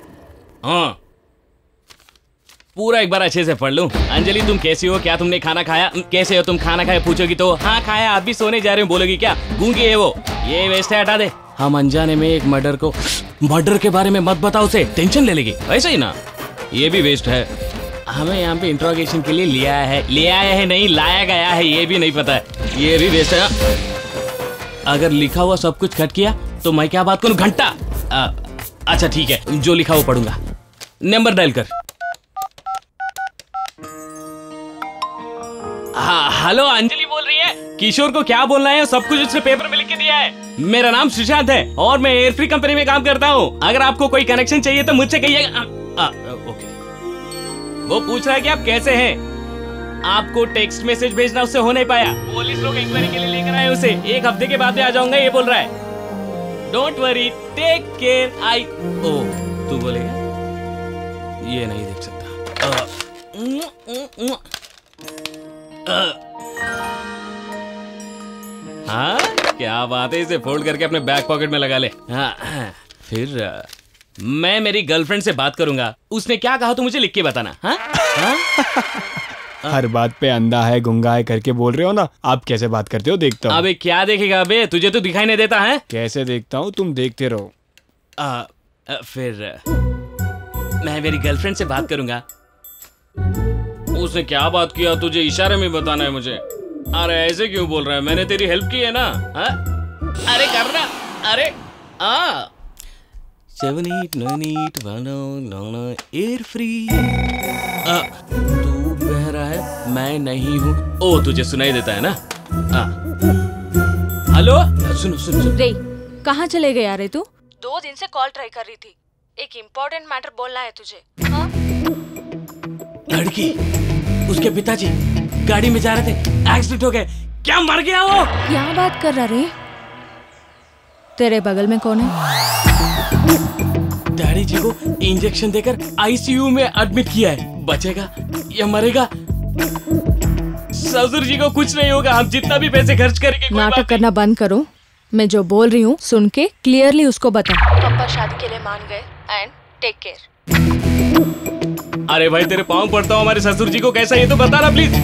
पूरा एक बार अच्छे से पढ़ लूं। अंजलि तुम कैसी हो, क्या तुमने खाना खाया, कैसे हो तुम, खाना खाया पूछोगी तो हाँ खाया, आप भी सोने जा रहे हो बोलोगी क्या, गूंगी है वो। ये वेस्ट है, हटा दे। हम अनजाने में एक मर्डर को, मर्डर के बारे में मत बताओ, उसे टेंशन ले लेगी, वैसे ही ना। ये भी वेस्ट है। हमें यहाँ पे इंट्रोगेशन के लिए लिया है, ले आया है नहीं, लाया गया है, ये भी नहीं पता है। ये भी वेस्ट है। अगर लिखा हुआ सब कुछ कट किया तो मैं क्या बात करूं, घंटा। आ, अच्छा ठीक है, जो लिखा वो पढ़ूंगा। नंबर डायल कर। हाँ हेलो, अंजलि बोल रही है। किशोर को क्या बोलना है सब कुछ उसने पेपर में लिख के दिया है। मेरा नाम सुशांत है और मैं एयर फ्री कंपनी में काम करता हूँ। अगर आपको कोई कनेक्शन चाहिए तो मुझसे कहिएगा। ओके, वो पूछ रहा है कि आप कैसे हैं। आपको टेक्स्ट मैसेज भेजना उससे हो नहीं पाया, पुलिस लोग इंक्वायरी के लिए लेकर आए उसे। एक हफ्ते के बाद में आ जाऊंगा ये बोल रहा है। Don't worry, take care. आई ओ तू बोलेगा ये नहीं देख सकता। आ, हाँ क्या बात है, इसे फोल्ड करके अपने बैक पॉकेट में लगा ले। हाँ, फिर मैं मेरी गर्लफ्रेंड से बात करूंगा, उसने क्या कहा तो मुझे लिख के बताना। हाँ? हाँ? हर बात पे अंधा है गुंगा है करके बोल रहे हो ना, आप कैसे बात करते हो देखता हूँ। अबे क्या देखेगा बे, तुझे तो दिखाई नहीं देता है। कैसे देखता हूँ, तुम देखते रहो। आ, आ, फिर मैं मेरी गर्लफ्रेंड से बात करूंगा। उसने क्या बात किया तुझे इशारे में बताना है मुझे। अरे ऐसे क्यों बोल रहा है, मैंने तेरी हेल्प की है ना। हा? अरे करना, अरे आ seven eight nine eight one एयर फ्री। तू बह रहा है, मैं नहीं हूँ। ओ तुझे सुनाई देता है ना। हेलो सुनो सुनो सुनो। रे कहाँ चले गए यार तू? दो दिन से कॉल ट्राई कर रही थी, एक इम्पोर्टेंट मैटर बोलना है तुझे। हाँ? लड़की, उसके पिताजी गाड़ी में जा रहे थे, एक्सीडेंट हो गए। क्या मर गया वो? क्या बात कर रहा रे? तेरे बगल में कौन है? डैडी जी को इंजेक्शन देकर आईसीयू में एडमिट किया है। बचेगा या मरेगा? ससुर जी को कुछ नहीं होगा, हम जितना भी पैसे खर्च करेंगे। नाटक करना बंद करो, मैं जो बोल रही हूँ सुन के क्लियरली उसको बता। पापा शादी के लिए मान गए एंड टेक केयर। अरे भाई तेरे पाँव पड़ता हूँ, हमारे ससुर जी को कैसा ये तो बता ना प्लीज।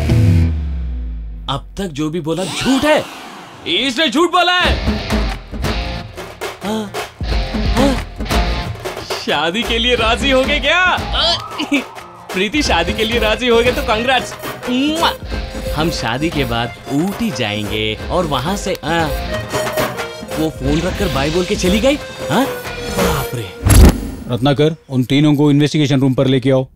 अब तक जो भी बोला झूठ है, इसने झूठ बोला है। हाँ, हाँ, शादी के लिए राजी हो गए क्या? प्रीति शादी के लिए राजी हो गए तो कांग्रेट्स। हम शादी के बाद ऊटी जाएंगे और वहां से आ, वो फोन रखकर बाय बोल के चली गई। हाँ बाप रे। रत्नाकर, उन तीनों को इन्वेस्टिगेशन रूम पर लेके आओ।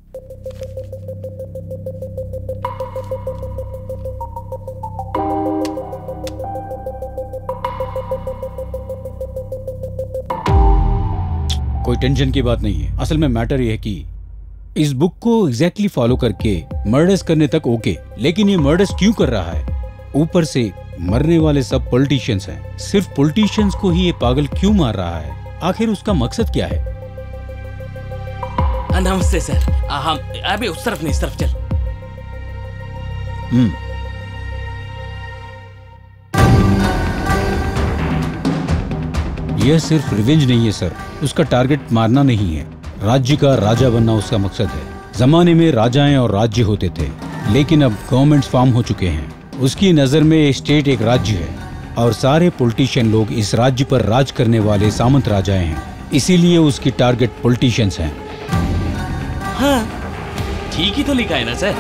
कोई टेंशन की बात नहीं है। असल में मैटर यह है कि इस बुक को एग्जैक्टली फॉलो करके मर्डर्स करने तक ओके, लेकिन ये मर्डर्स क्यों कर रहा है? ऊपर से मरने वाले सब पॉलिटिशियंस हैं। सिर्फ पॉलिटिशियंस को ही ये पागल क्यों मार रहा है? आखिर उसका मकसद क्या है? नमस्ते सर। हम अभी उस तरफ नहीं, इस तरफ चल। हम्म यह सिर्फ रिवेंज नहीं है सर, उसका टारगेट मारना नहीं है। राज्य का राजा बनना उसका मकसद है। जमाने में राजाएं और राज्य होते थे, लेकिन अब गवर्नमेंट्स फॉर्म हो चुके हैं। उसकी नजर में स्टेट एक राज्य है और सारे पॉलिटिशियन लोग इस राज्य पर राज करने वाले सामंत राजाएं हैं। इसीलिए उसकी टारगेट पॉलिटिशियंस हैं। हाँ, ठीक ही तो लिखा है ना सर।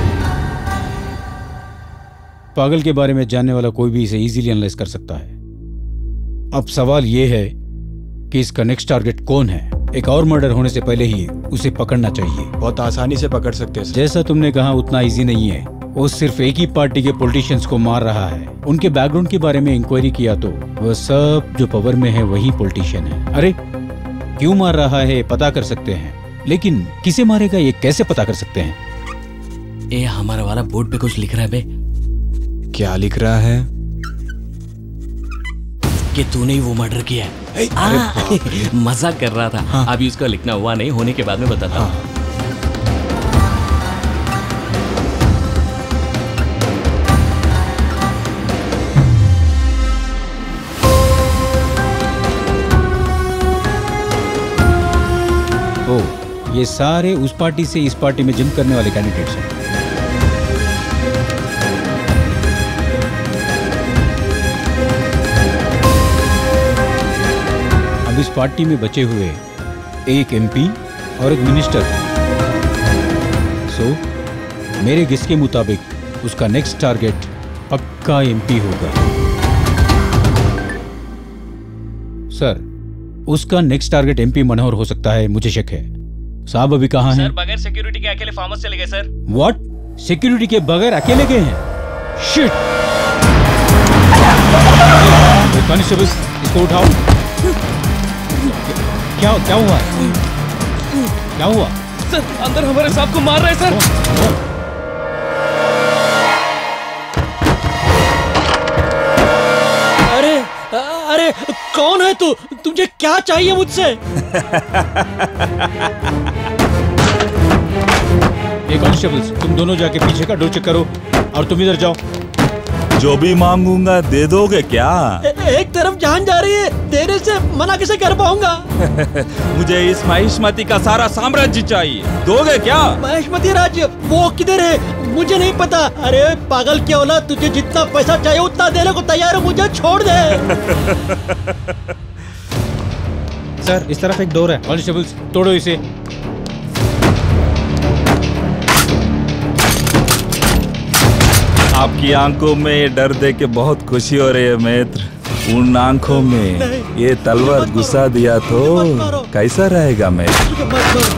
पागल के बारे में जानने वाला कोई भी इसे इजीली एनालाइज कर सकता है। अब सवाल यह है कि इसका नेक्स्ट टारगेट कौन है? एक और मर्डर होने से पहले ही उसे पकड़ना चाहिए। बहुत आसानी से पकड़ सकते हैं। जैसा तुमने कहा उतना इजी नहीं है। वो सिर्फ एक ही पार्टी के पॉलिटिशियंस को मार रहा है। उनके बैकग्राउंड के बारे में इंक्वायरी किया तो वह सब जो पावर में है वही पॉलिटिशियन है। अरे क्यों मार रहा है पता कर सकते हैं, लेकिन किसे मारेगा ये कैसे पता कर सकते हैं? ये हमारा वाला बोर्ड पे कुछ लिख रहा है बे। क्या लिख रहा है? कि तूने ही वो मर्डर किया है। मजाक कर रहा था। हाँ। अभी उसका लिखना हुआ नहीं, होने के बाद में बताता हूँ। हाँ। ये सारे उस पार्टी से इस पार्टी में जंप करने वाले कैंडिडेट्स हैं। अब इस पार्टी में बचे हुए एक एमपी और एक मिनिस्टर। सो मेरे गेस के मुताबिक उसका नेक्स्ट टारगेट पक्का एमपी होगा। सर, उसका नेक्स्ट टारगेट एमपी मनोहर हो सकता है, मुझे शक है। साहब अभी कहाँ हैं? सर बगैर सिक्योरिटी के अकेले फार्मर्स चले गए सर। व्हाट? सिक्योरिटी के बगैर अकेले गए हैं? शिट! कॉन्स्टेबल्स, इसको उठाओ। क्या क्या हुआ? क्या हुआ? सर अंदर हमारे साहब को मार रहे हैं सर। अरे अरे कौन है तू? तुझे क्या चाहिए मुझसे? ये कॉन्स्टेबल्स, तुम दोनों जाके पीछे का डोर चेक करो और तुम इधर जाओ। जो भी मांगूंगा दे दोगे क्या? ए, एक तरफ जान जा रही है, तेरे से मना कैसे कर पाऊंगा? मुझे इस महिष्मती का सारा साम्राज्य चाहिए, दोगे क्या? महिष्मती राज्य वो किधर है? मुझे नहीं पता। अरे पागल क्या औलाद, तुझे जितना पैसा चाहिए उतना देने को तैयार है, मुझे छोड़ दे। सर इस तरफ एक डोर है। कॉन्स्टेबल्स तोड़ो इसे। आपकी आंखों में ये डर देख के बहुत खुशी हो रही है मित्र। उन आंखों में ये तलवार घुसा दिया तो कैसा रहेगा मित्र?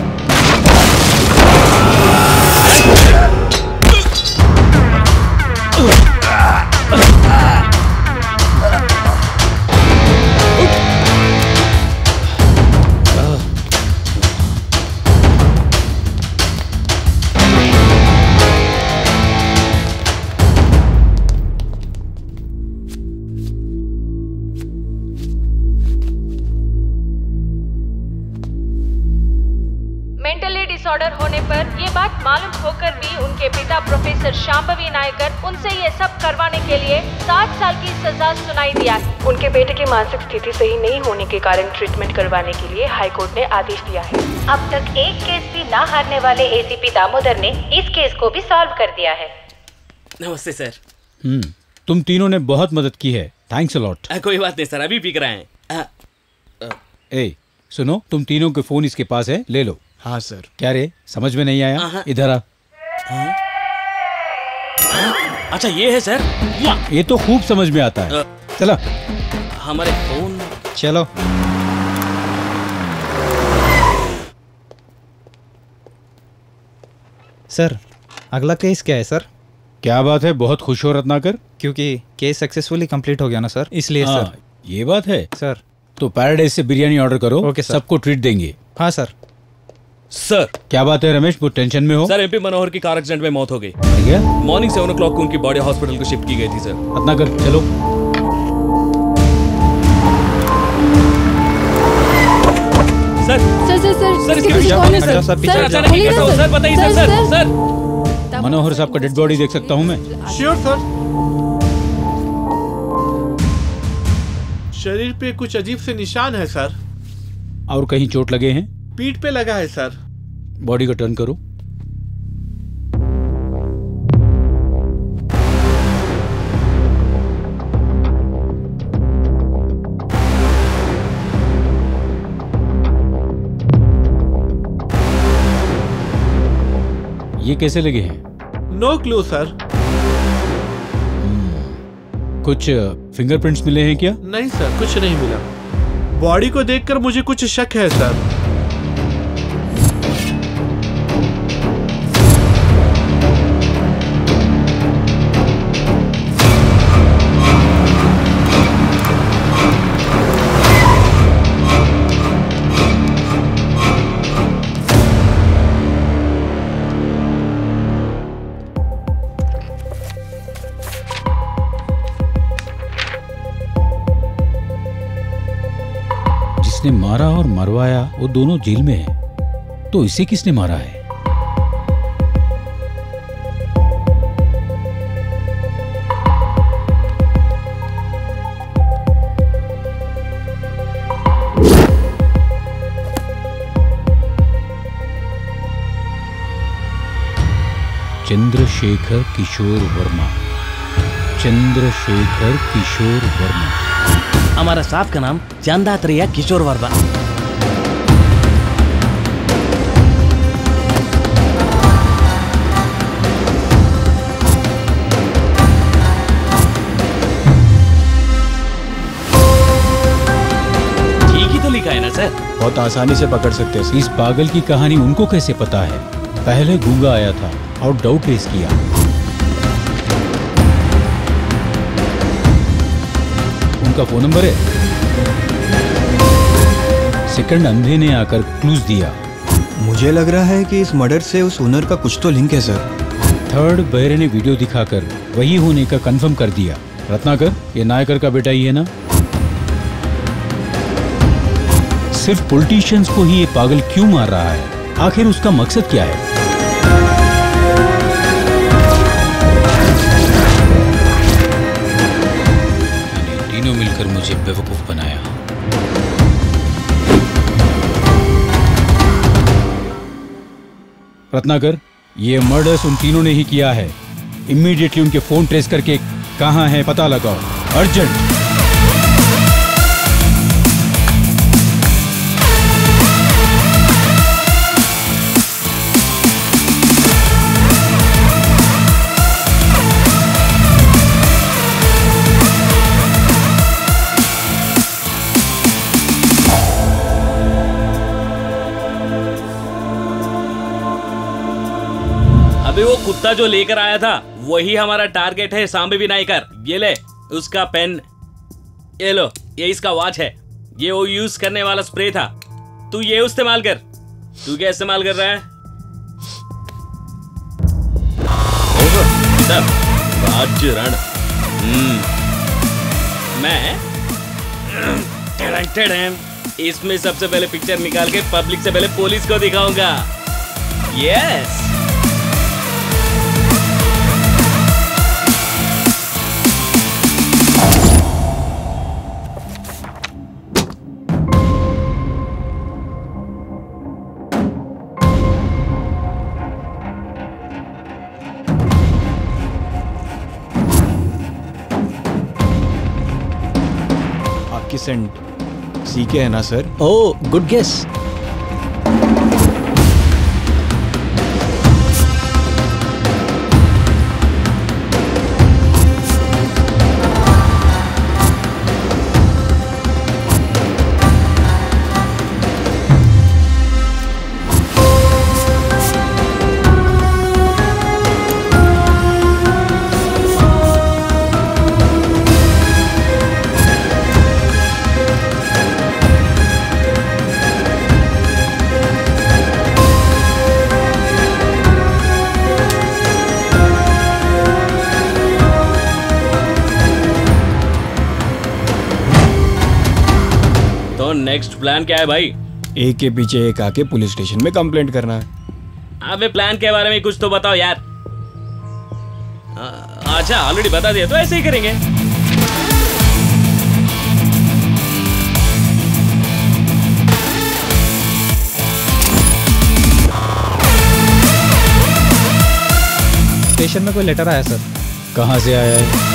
डिसऑर्डर होने पर ये बात मालूम होकर भी उनके पिता प्रोफेसर शांभवी नायकर उनसे ये सब करवाने के लिए सात साल की सजा सुनाई दिया है। उनके बेटे की मानसिक स्थिति सही नहीं होने के कारण ट्रीटमेंट करवाने के लिए हाईकोर्ट ने आदेश दिया है। अब तक एक केस भी ना हारने वाले एसीपी दामोदर ने इस केस को भी सॉल्व कर दिया है। नमस्ते सर। हम्म, तुम तीनों ने बहुत मदद की है, थैंक्स अ लॉट। कोई बात नहीं सर, अभी पीक रहे हैं। ए सुनो, तुम तीनों के फोन इसके पास है, ले लो। हाँ सर। क्या रे, समझ में नहीं आया? इधर आ। अच्छा ये है सर। ये तो खूब समझ में आता है। चलो हमारे फोन। चलो सर, अगला केस क्या है सर? क्या बात है, बहुत खुश हो रत्नाकर? क्योंकि केस सक्सेसफुली कंप्लीट हो गया ना सर, इसलिए हाँ, सर। ये बात है सर। तो पैराडाइज से बिरयानी ऑर्डर करो। Okay sir. सबको ट्रीट देंगे। हाँ सर। सर क्या बात है रमेश, बहुत टेंशन में हो? सर एमपी मनोहर की कार एक्सीडेंट में मौत हो गई। क्या? मॉर्निंग सेवन ओ क्लॉक को उनकी बॉडी हॉस्पिटल को शिफ्ट की गई थी सर। रत्नाकर चलो। Sir sir sir sir sir इसकी कुछ क्या कौन है सर? सर? सर अचानक बोलिए कैसा ना हुआ? सर बताइए सर। सर सर मनोहर साहब का डेड बॉडी देख सकता हूँ मैं? Sure sir. शरीर पे कुछ अजीब से निशान है सर। और कहीं चोट लगे हैं? पीठ पे लगा है सर। बॉडी को टर्न करो। ये कैसे लगे हैं? No clue sir. कुछ फिंगरप्रिंट्स मिले हैं क्या? नहीं सर, कुछ नहीं मिला। बॉडी को देखकर मुझे कुछ शक है सर। जिसने मारा और मरवाया वो दोनों जेल में है, तो इसे किसने मारा है? चंद्रशेखर किशोर वर्मा। चंद्रशेखर किशोर वर्मा। हमारा साहब का नाम चंदात्रेय किशोर वर्मा। ठीक ही तो लिखा है ना सर? बहुत आसानी से पकड़ सकते हैं। इस पागल की कहानी उनको कैसे पता है? पहले गूंगा आया था और डाउट रेस किया। उनका फोन नंबर है। सेकंड अंधे ने आकर क्लूज दिया। मुझे लग रहा है कि इस मर्डर से उस ओनर का कुछ तो लिंक है सर। थर्ड बहरे ने वीडियो दिखाकर वही होने का कंफर्म कर दिया। रत्नाकर, ये नायकर का बेटा ही है ना? सिर्फ पॉलिटिशियंस को ही ये पागल क्यों मार रहा है? आखिर उसका मकसद क्या है? तीनों मिलकर मुझे बेवकूफ बनाया। रत्नाकर, ये मर्डर्स उन तीनों ने ही किया है। इमीडिएटली उनके फोन ट्रेस करके कहां है पता लगाओ, अर्जेंट। अभी वो कुत्ता जो लेकर आया था वही हमारा टारगेट है, शांभवी नायकर। ये ले उसका पेन, ये लो, ये इसका वॉच है, ये वो यूज करने वाला स्प्रे था। तू ये इस्तेमाल कर। तू क्या इस्तेमाल कर रहा है? राजरण। मैं इसमें सबसे पहले पिक्चर निकाल के पब्लिक से पहले पुलिस को दिखाऊंगा। यस। सेंट सीके है ना sir? Oh, good guess. Next plan क्या है भाई? एक के पीछे एक आके पुलिस स्टेशन में कंप्लेंट करना है। अबे प्लान के बारे में कुछ तो बताओ यार। अच्छा ऑलरेडी बता दिया तो ऐसे ही करेंगे। स्टेशन में कोई लेटर आया सर। कहाँ से आया है?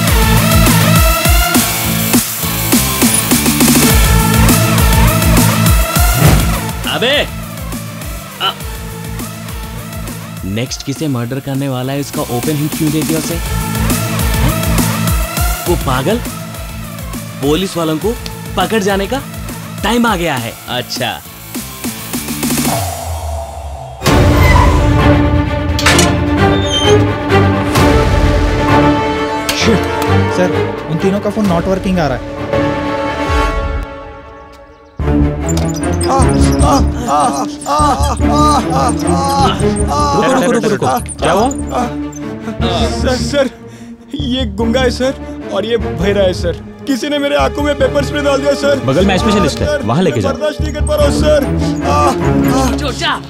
अबे नेक्स्ट किसे मर्डर करने वाला है इसका ओपन हिंट क्यों दे दिया उसे? वो पागल पुलिस वालों को पकड़ जाने का टाइम आ गया है। अच्छा सर, उन तीनों का फोन नॉट वर्किंग आ रहा है। रुको रुको रुको, क्या हुआ? सर सर ये गुंगा है सर और ये भैरा है सर। किसी ने मेरे आंखों में पेपर स्प्रे डाल दिया सर। बगल में स्पेशलिस्ट है, वहां लेके जाओ। बर्दाश्त नहीं कर पा रहा हूं सर।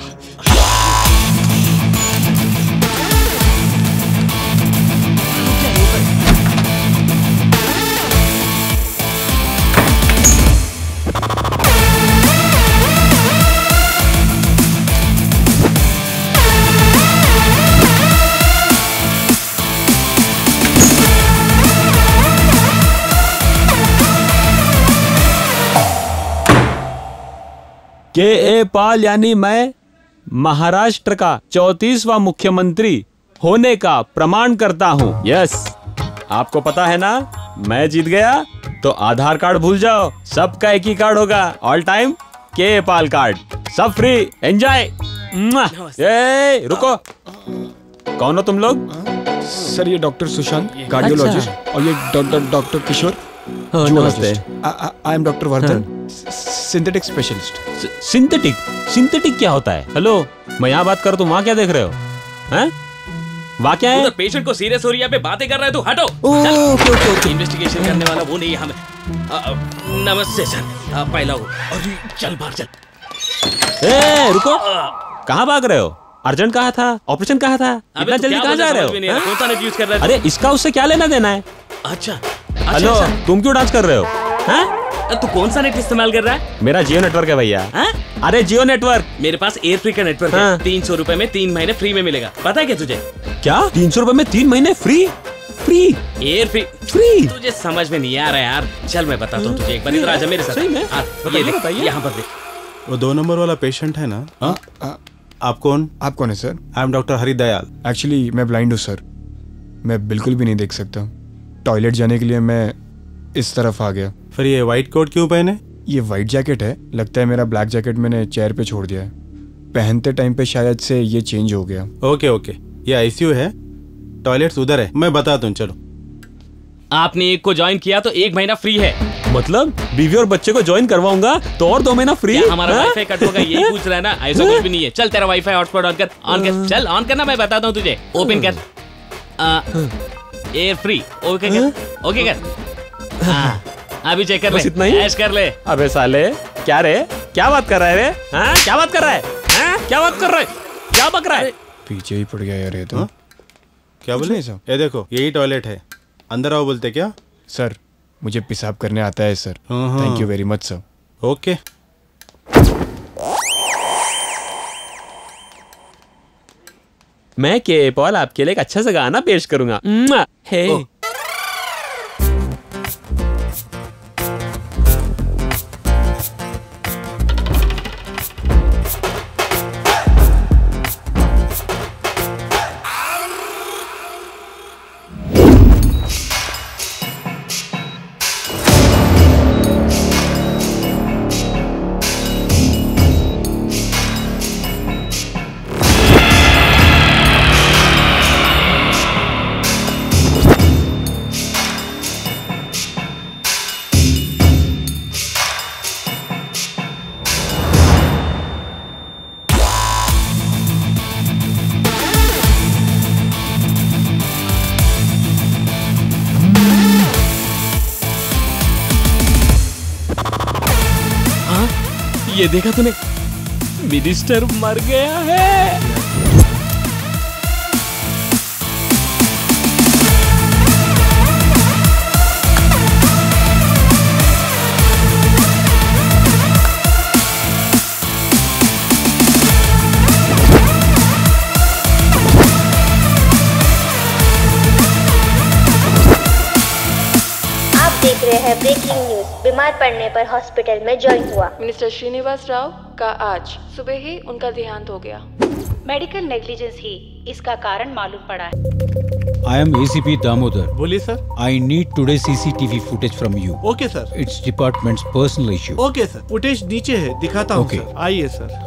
के ए पाल यानी मैं महाराष्ट्र का चौंतीसवां मुख्यमंत्री होने का प्रमाण करता हूँ। यस, आपको पता है ना, मैं जीत गया तो आधार कार्ड भूल जाओ, सबका एक ही कार्ड होगा, ऑल टाइम के ए पाल कार्ड, सब फ्री, एंजॉय। ए रुको, कौन हो तुम लोग? सर ये डॉक्टर सुशांत कार्डियोलॉजिस्ट, और ये डॉक्टर डॉक्टर किशोर नमस्ते। I am doctor Vardhan, synthetic specialist. Synthetic? Synthetic क्या होता है? हेलो, मैं यहाँ बात करूँ, तुम वहाँ क्या देख रहे हो? हैं? वहाँ क्या है? उधर पेशेंट को सीरियस हो रही है, पे बातें कर रहे हो, तू हटो। Okay okay okay. इन्वेस्टिगेशन करने वाला वो नहीं है हमें। आ, आ, नमस्ते सर, आ, पहला हो। अरे चल बाहर चल। ए रुको, कहाँ भाग रहे हो? अर्जेंट कहा था, ऑपरेशन कहा था, इतना जल्दी कहाँ जा रहे हो? कौन सा नेट यूज कर रहा है? अरे इसका उससे क्या लेना देना है? अच्छा हेलो, तुम क्यों डांस कर रहे हो? हैं? तू कौन सा नेट इस्तेमाल कर रहा है? मेरा जियो नेटवर्क है भैया। अरे जियो नेटवर्क। मेरे पास एयर फ्री का नेटवर्क हाँ। है, तीन सौ रूपए में तीन महीने फ्री में मिलेगा, पता है क्या तुझे? क्या तीन सौ रूपए में तीन महीने free? Free air free free? तुझे समझ में नहीं आ रहा यार, चल मैं बताता हूँ तुझे, एक बार इधर आजा मेरे साथ। सही में? आ, ये देख, यहाँ पर देख। वो दो नंबर वाला पेशेंट है ना? हाँ। आप कौन? आप कौन है sir? I am doctor Haridayal. Actually मैं ब्लाइंड हूँ सर, मैं बिल्कुल भी नहीं देख सकता। टॉयलेट जाने के लिए मैं इस तरफ आ गया। फिर ये व्हाइट कोट क्यों पहने? ये व्हाइट जैकेट है, लगता है मेरा ब्लैक जैकेट मैंने चेयर पे छोड़ दिया है, पहनते टाइम पे शायद से ये चेंज हो गया। ओके ओके, ये आईसीयू है, टॉयलेट्स उधर है, मैं बताता हूँ, चलो। आपने एक को ज्वाइन किया तो एक महीना फ्री है। मतलब बीवी और बच्चे को ज्वाइन करवाऊंगा तो और दो महीना फ्री? क्या हमारा वाईफाई कट होगा, यही पूछ रहा है ना? ऐसा कुछ भी नहीं है। चल तेरा वाईफाई हॉटस्पॉट ऑन कर, ऑन कर, चल ऑन करना, मैं बताता हूँ तुझे। ओपन कर, एयर फ्री, ओके कर, ओके कर। हाँ, अभी चेक कर ले, इतना ही? ऐश कर ले। अबे साले, क्या रे, क्या बात कर रहा है रे? हाँ, क्या बात कर रहा है? हाँ, क्या बात कर रहा है? क्या बक रहा है? पीछे ही पड़ गया यार ये तो। क्या बोले? ये देखो, यही टॉयलेट है, अंदर आओ बोलते क्या? सर मुझे पेशाब करने आता है sir. Thank you very much sir. Okay. मैं के पॉल आपके लिए एक अच्छा सा गाना पेश करूंगा। हे ये देखा तूने, मिनिस्टर मर गया है। देख रहे हैं ब्रेकिंग न्यूज। बीमार पड़ने पर हॉस्पिटल में ज्वाइन हुआ। मिनिस्टर श्रीनिवास राव का आज सुबह ही उनका देहांत हो गया। मेडिकल नेग्लिजेंस ही इसका कारण मालूम पड़ा है। I am ACP Damodar. बोलिए sir. I need today CCTV footage from you. Okay sir. It's department's personal issue. Okay sir, footage नीचे है, दिखाता हूँ Okay. सर। आइए सर।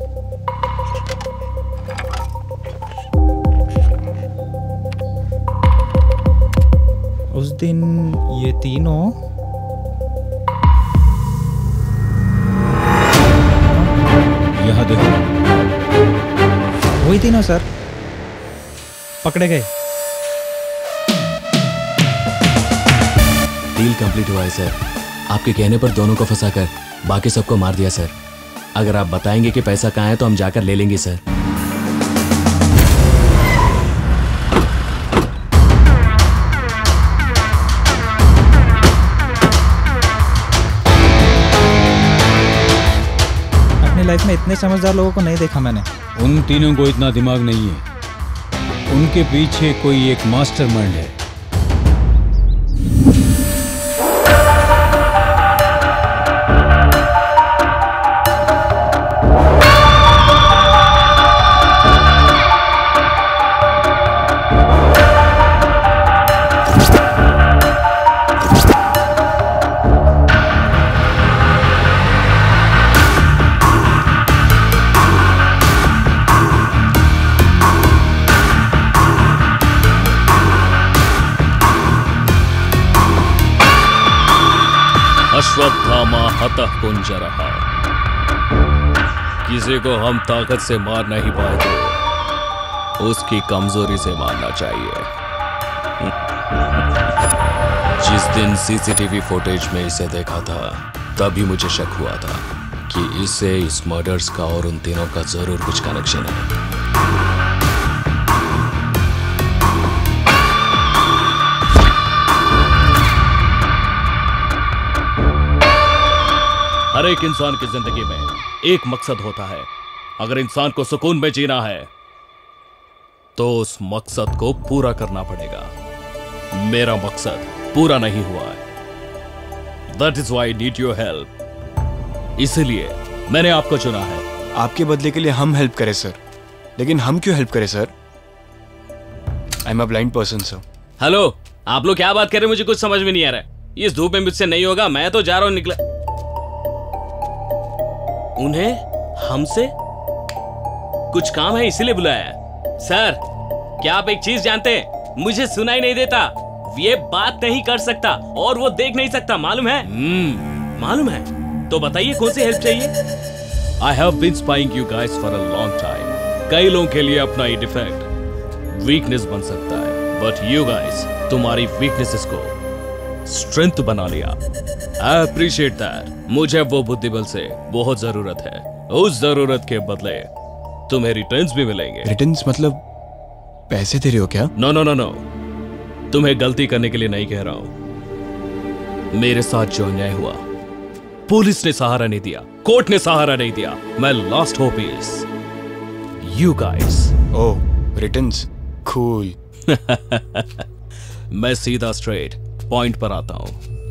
उस दिन ये तीनों यहाँ देखो, वही तीनों सर पकड़े गए। डील कंप्लीट हुआ है सर। आपके कहने पर दोनों को फंसाकर बाकी सबको मार दिया सर। अगर आप बताएंगे कि पैसा कहाँ है तो हम जाकर ले लेंगे सर। लाइफ में इतने समझदार लोगों को नहीं देखा मैंने। उन तीनों को इतना दिमाग नहीं है, उनके पीछे कोई एक मास्टरमाइंड है। अश्वत्थामा हतः कुंजरः। किसी को हम ताकत से मार नहीं पाए तो उसकी कमजोरी से मारना चाहिए। जिस दिन सीसीटीवी फुटेज में इसे देखा था तभी मुझे शक हुआ था कि इसे इस मर्डर्स का और उन तीनों का जरूर कुछ कनेक्शन है। हर एक इंसान की जिंदगी में एक मकसद होता है। अगर इंसान को सुकून में जीना है तो उस मकसद को पूरा करना पड़ेगा। मेरा मकसद पूरा नहीं हुआ है। That is why I need your help। इसलिए मैंने आपको चुना है। आपके बदले के लिए हम हेल्प करें सर, लेकिन हम क्यों हेल्प करें sir? I am a blind person sir. Hello, आप लोग क्या बात कर रहे हैं? मुझे कुछ समझ में नहीं आ रहा है। इस धूप में मुझसे नहीं होगा, मैं तो जा रहा हूं निकला। उन्हें हमसे कुछ काम है इसीलिए बुलाया है। सर, क्या आप एक चीज जानते हैं? मुझे सुनाई नहीं देता, ये बात नहीं कर सकता और वो देख नहीं सकता, मालूम है? hmm, मालूम है? तो बताइए कौन सी हेल्प चाहिए? I have been spying you guys for a long time. कई लोगों के लिए अपना ये डिफेक्ट वीकनेस बन सकता है, बट यू गाइस तुम्हारी वीकनेसेस को स्ट्रेंथ बना लिया। I appreciate that. मुझे वो बुद्धिबल से बहुत जरूरत है। उस जरूरत के बदले तुम्हें रिटर्न्स भी मिलेंगे। रिटर्न्स मतलब पैसे दे रहे हो क्या? नो नो नो नो, तुम्हें गलती करने के लिए नहीं कह रहा हूं। मेरे साथ जो अन्याय हुआ, पुलिस ने सहारा नहीं दिया, कोर्ट ने सहारा नहीं दिया। मैं last hope is you guys. Oh, returns, cool. मैं सीधा स्ट्रेट पॉइंट पर आता हूं।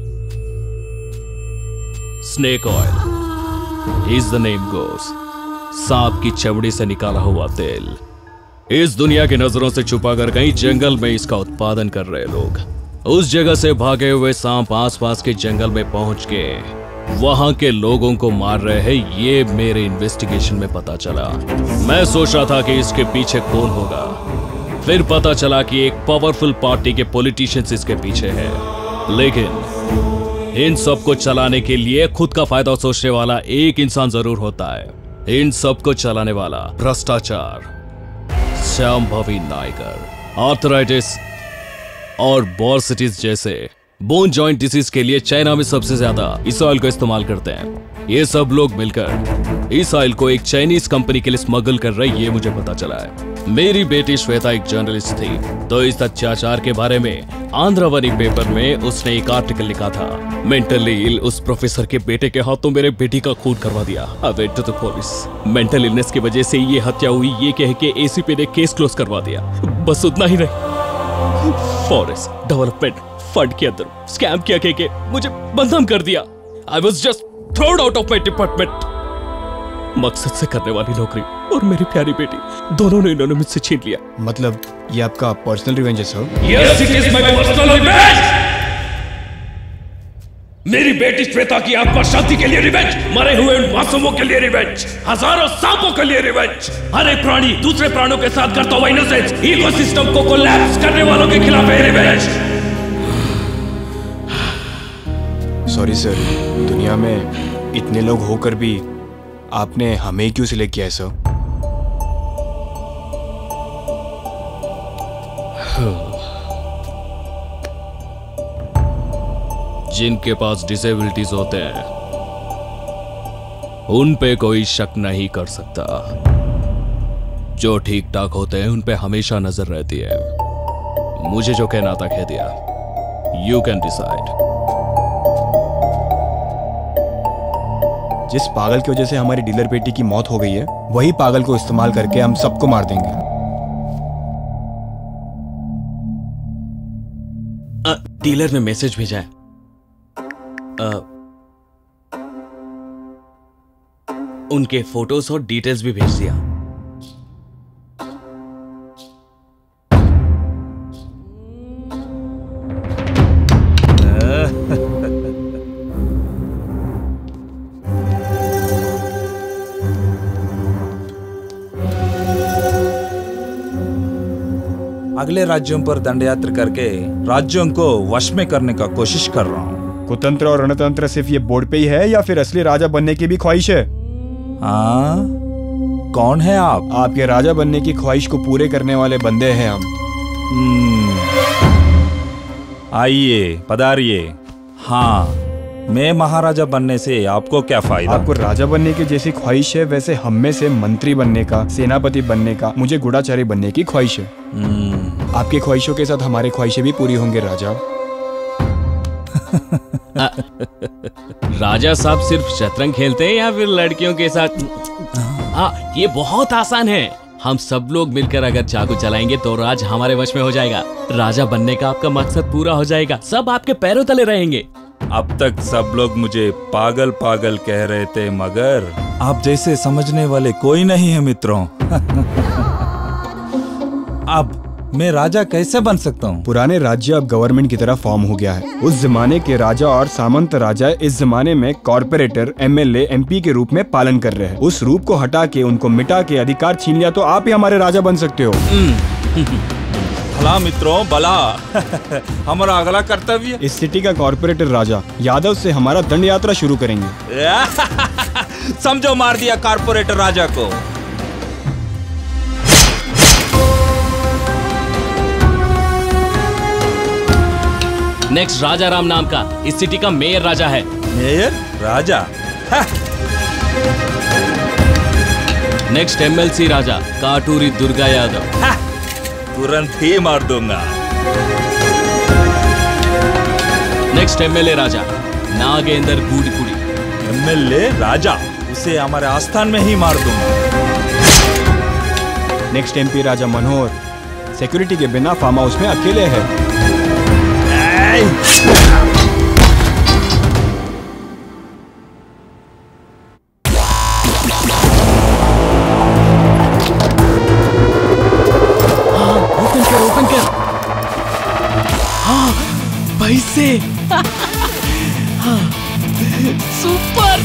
Snake oil is the name goes. सांप की चमड़ी से निकाला हुआ तेल इस दुनिया की नजरों से छुपाकर कहीं जंगल में इसका उत्पादन कर रहे लोग उस जगह से भागे हुए सांप आसपास के जंगल में पहुंच के वहां के लोगों को मार रहे हैं। ये मेरे इन्वेस्टिगेशन में पता चला। मैं सोच रहा था कि इसके पीछे कौन होगा, फिर पता चला कि एक पावरफुल पार्टी के पॉलिटिशियंस इसके पीछे हैं। लेकिन इन सब को चलाने के लिए खुद का फायदा सोचने वाला एक इंसान जरूर होता है। इन सब को चलाने वाला भ्रष्टाचार, शांभवी नायकर, आर्थराइटिस और बॉर्सिटिस जैसे बोन जॉइंट डिसीज के लिए चाइना में सबसे ज्यादा इस ऑयल को इस्तेमाल करते हैं। ये सब लोग मिलकर इस ऑयल को एक चाइनीज कंपनी के लिए स्मगल कर रहे, ये मुझे पता चला है। मेरी बेटी श्वेता एक जर्नलिस्ट थी, तो इस अत्याचार के बारे में आंध्रवनी पेपर में उसने एक आर्टिकल लिखा था। मेंटली इल उस प्रोफेसर के बेटे के हाथों मेरे बेटी का खून करवा दिया। I went to the police. Mental illness की वजह से ये हत्या हुई, ये कह के एसीपी ने केस क्लोज करवा दिया। बस उतना ही नहीं, फॉरेस्ट डेवलपमेंट फंड के अंदर स्कैम किया कह के मुझे बदनाम कर दिया। I was just thrown out of my department. मकसद से करने वाली नौकरी और मेरी प्यारी बेटी दोनों ने इन्होंने मुझसे छीन लिया। मतलब ये आपका पर्सनल रिवेंज है sir? Yes, it is my personal revenge। मेरी बेटी श्वेता की आत्मा शांति के लिए रिवेंज, मरे हुए उन मासूमों के लिए रिवेंज, हजारों सांपों के लिए रिवेंज, हर एक प्राणी दूसरे प्राणियों के साथ करता हुआ इनोसेंस इकोसिस्टम को कोलैप्स करने वालों के खिलाफ है रिवेंज। सॉरी सर, दुनिया में इतने लोग होकर भी आपने हमें क्यों सिलेक्ट किया है सर? जिनके पास डिसेबिलिटीज होते हैं उन पे कोई शक नहीं कर सकता। जो ठीक ठाक होते हैं उन पे हमेशा नजर रहती है। मुझे जो कहना था कह दिया। You can decide. जिस पागल की वजह से हमारी डीलर बेटी की मौत हो गई है, वही पागल को इस्तेमाल करके हम सबको मार देंगे। आ, डीलर ने मैसेज भेजा है। आ, उनके फोटोज और डिटेल्स भी भेज दिया। अगले राज्यों पर दंडयात्रा करके राज्यों को वश में करने का कोशिश कर रहा हूं। कुतंत्र और रणतंत्र सिर्फ ये बोर्ड पे ही है या फिर असली राजा बनने की भी ख्वाहिश है? हाँ, कौन है आप? आपके राजा बनने की ख्वाहिश को पूरे करने वाले बंदे हैं हम। आइए, पधारिए। हाँ, मैं महाराजा बनने से आपको क्या फायदा? आपको राजा बनने की जैसी ख्वाहिश है, वैसे हम में से मंत्री बनने का, सेनापति बनने का, मुझे गूढ़ाचारी बनने की ख्वाहिश है। आपकी ख्वाहिशों के साथ हमारी ख्वाहिशें भी पूरी होंगे राजा। राजा साहब सिर्फ शतरंज खेलते हैं या फिर लड़कियों के साथ? आ, ये बहुत आसान है। हम सब लोग मिलकर अगर चाकू चलाएंगे तो राज हमारे वश में हो जाएगा। राजा बनने का आपका मकसद पूरा हो जाएगा। सब आपके पैरों तले रहेंगे। अब तक सब लोग मुझे पागल पागल कह रहे थे, मगर आप जैसे समझने वाले कोई नहीं है मित्रों। अब मैं राजा कैसे बन सकता हूँ? पुराने राज्य अब गवर्नमेंट की तरह फॉर्म हो गया है। उस जमाने के राजा और सामंत राजा इस जमाने में कॉर्पोरेटर, एमएलए, एमपी के रूप में पालन कर रहे हैं। उस रूप को हटा के, उनको मिटा के अधिकार छीन लिया तो आप ही हमारे राजा बन सकते हो। भला मित्रों, भला। हमारा अगला कर्तव्य इस सिटी का कॉर्पोरेटर राजा यादव से हमारा दंड यात्रा शुरू करेंगे। समझो, मार दिया कॉर्पोरेटर राजा को। नेक्स्ट राजा राम नाम का इस सिटी का मेयर राजा है। मेयर राजा? नेक्स्ट एमएलसी राजा काटूरी दुर्गा यादव। तुरंत ही मार दूंगा। नेक्स्ट एमएलए राजा नागेंद्र गुड़ीपुड़ी। एमएलए राजा, उसे हमारे आस्थान में ही मार दूंगा। नेक्स्ट एमपी राजा मनोहर सिक्योरिटी के बिना फार्म हाउस में अकेले है। ओपन कर, ओपन कर। हाँ, पैसे। हाँ, सुपर।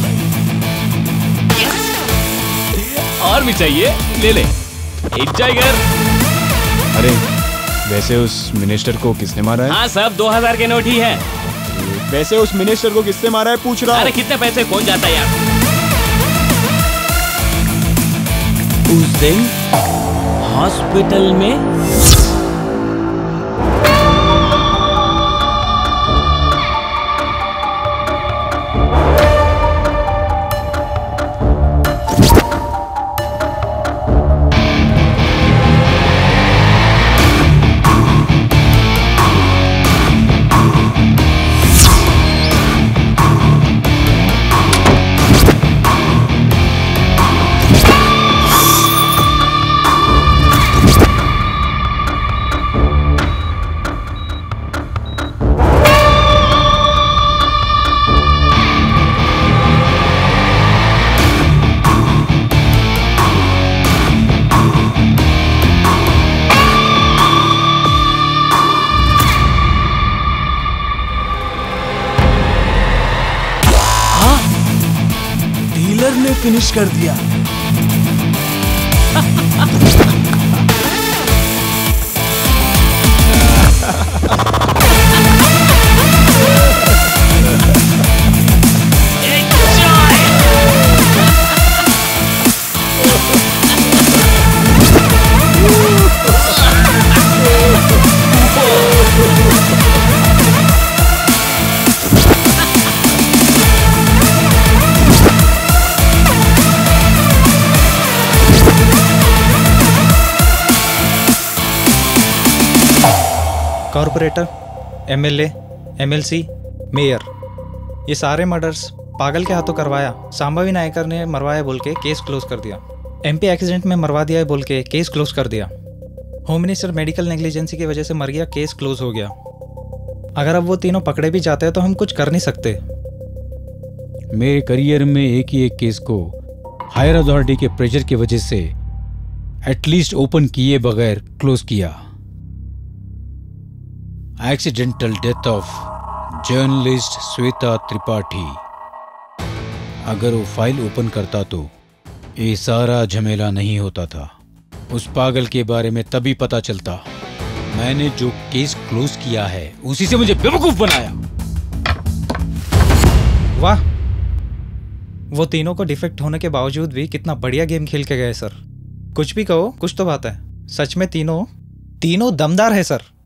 और भी चाहिए? ले ले, एंजॉय कर। अरे वैसे उस मिनिस्टर को किसने मारा है? हाँ सब दो हजार के नोट ही है। वैसे उस मिनिस्टर को किसने मारा है पूछ रहा हूँ। अरे कितने पैसे कौन जाता है यार। उस दिन हॉस्पिटल में ने फिनिश कर दिया। कॉर्पोरेटर, एमएलए, एमएलसी, मेयर, ये सारे मर्डर्स पागल के हाथों करवाया। सांबवी नायकर ने मरवाया बोल के केस क्लोज कर दिया। एमपी एक्सीडेंट में मरवा दिया बोल के केस क्लोज कर दिया। होम मिनिस्टर मेडिकल नेग्लिजेंसी की वजह से मर गया, केस क्लोज हो गया। अगर अब वो तीनों पकड़े भी जाते हैं तो हम कुछ कर नहीं सकते। मेरे करियर में एक ही एक केस को हायर अथॉरिटी के प्रेशर की वजह से एटलीस्ट ओपन किए बगैर क्लोज किया। Accidental death of journalist Shweta Tripathi. अगर वो फाइल ओपन करता तो ये सारा झमेला नहीं होता था। उस पागल के बारे में तभी पता चलता। मैंने जो केस क्लोज किया है उसी से मुझे बेवकूफ बनाया। वाह, वो तीनों को डिफेक्ट होने के बावजूद भी कितना बढ़िया गेम खेल के गए सर। कुछ भी कहो, कुछ तो बात है। सच में तीनों तीनों दमदार है सर।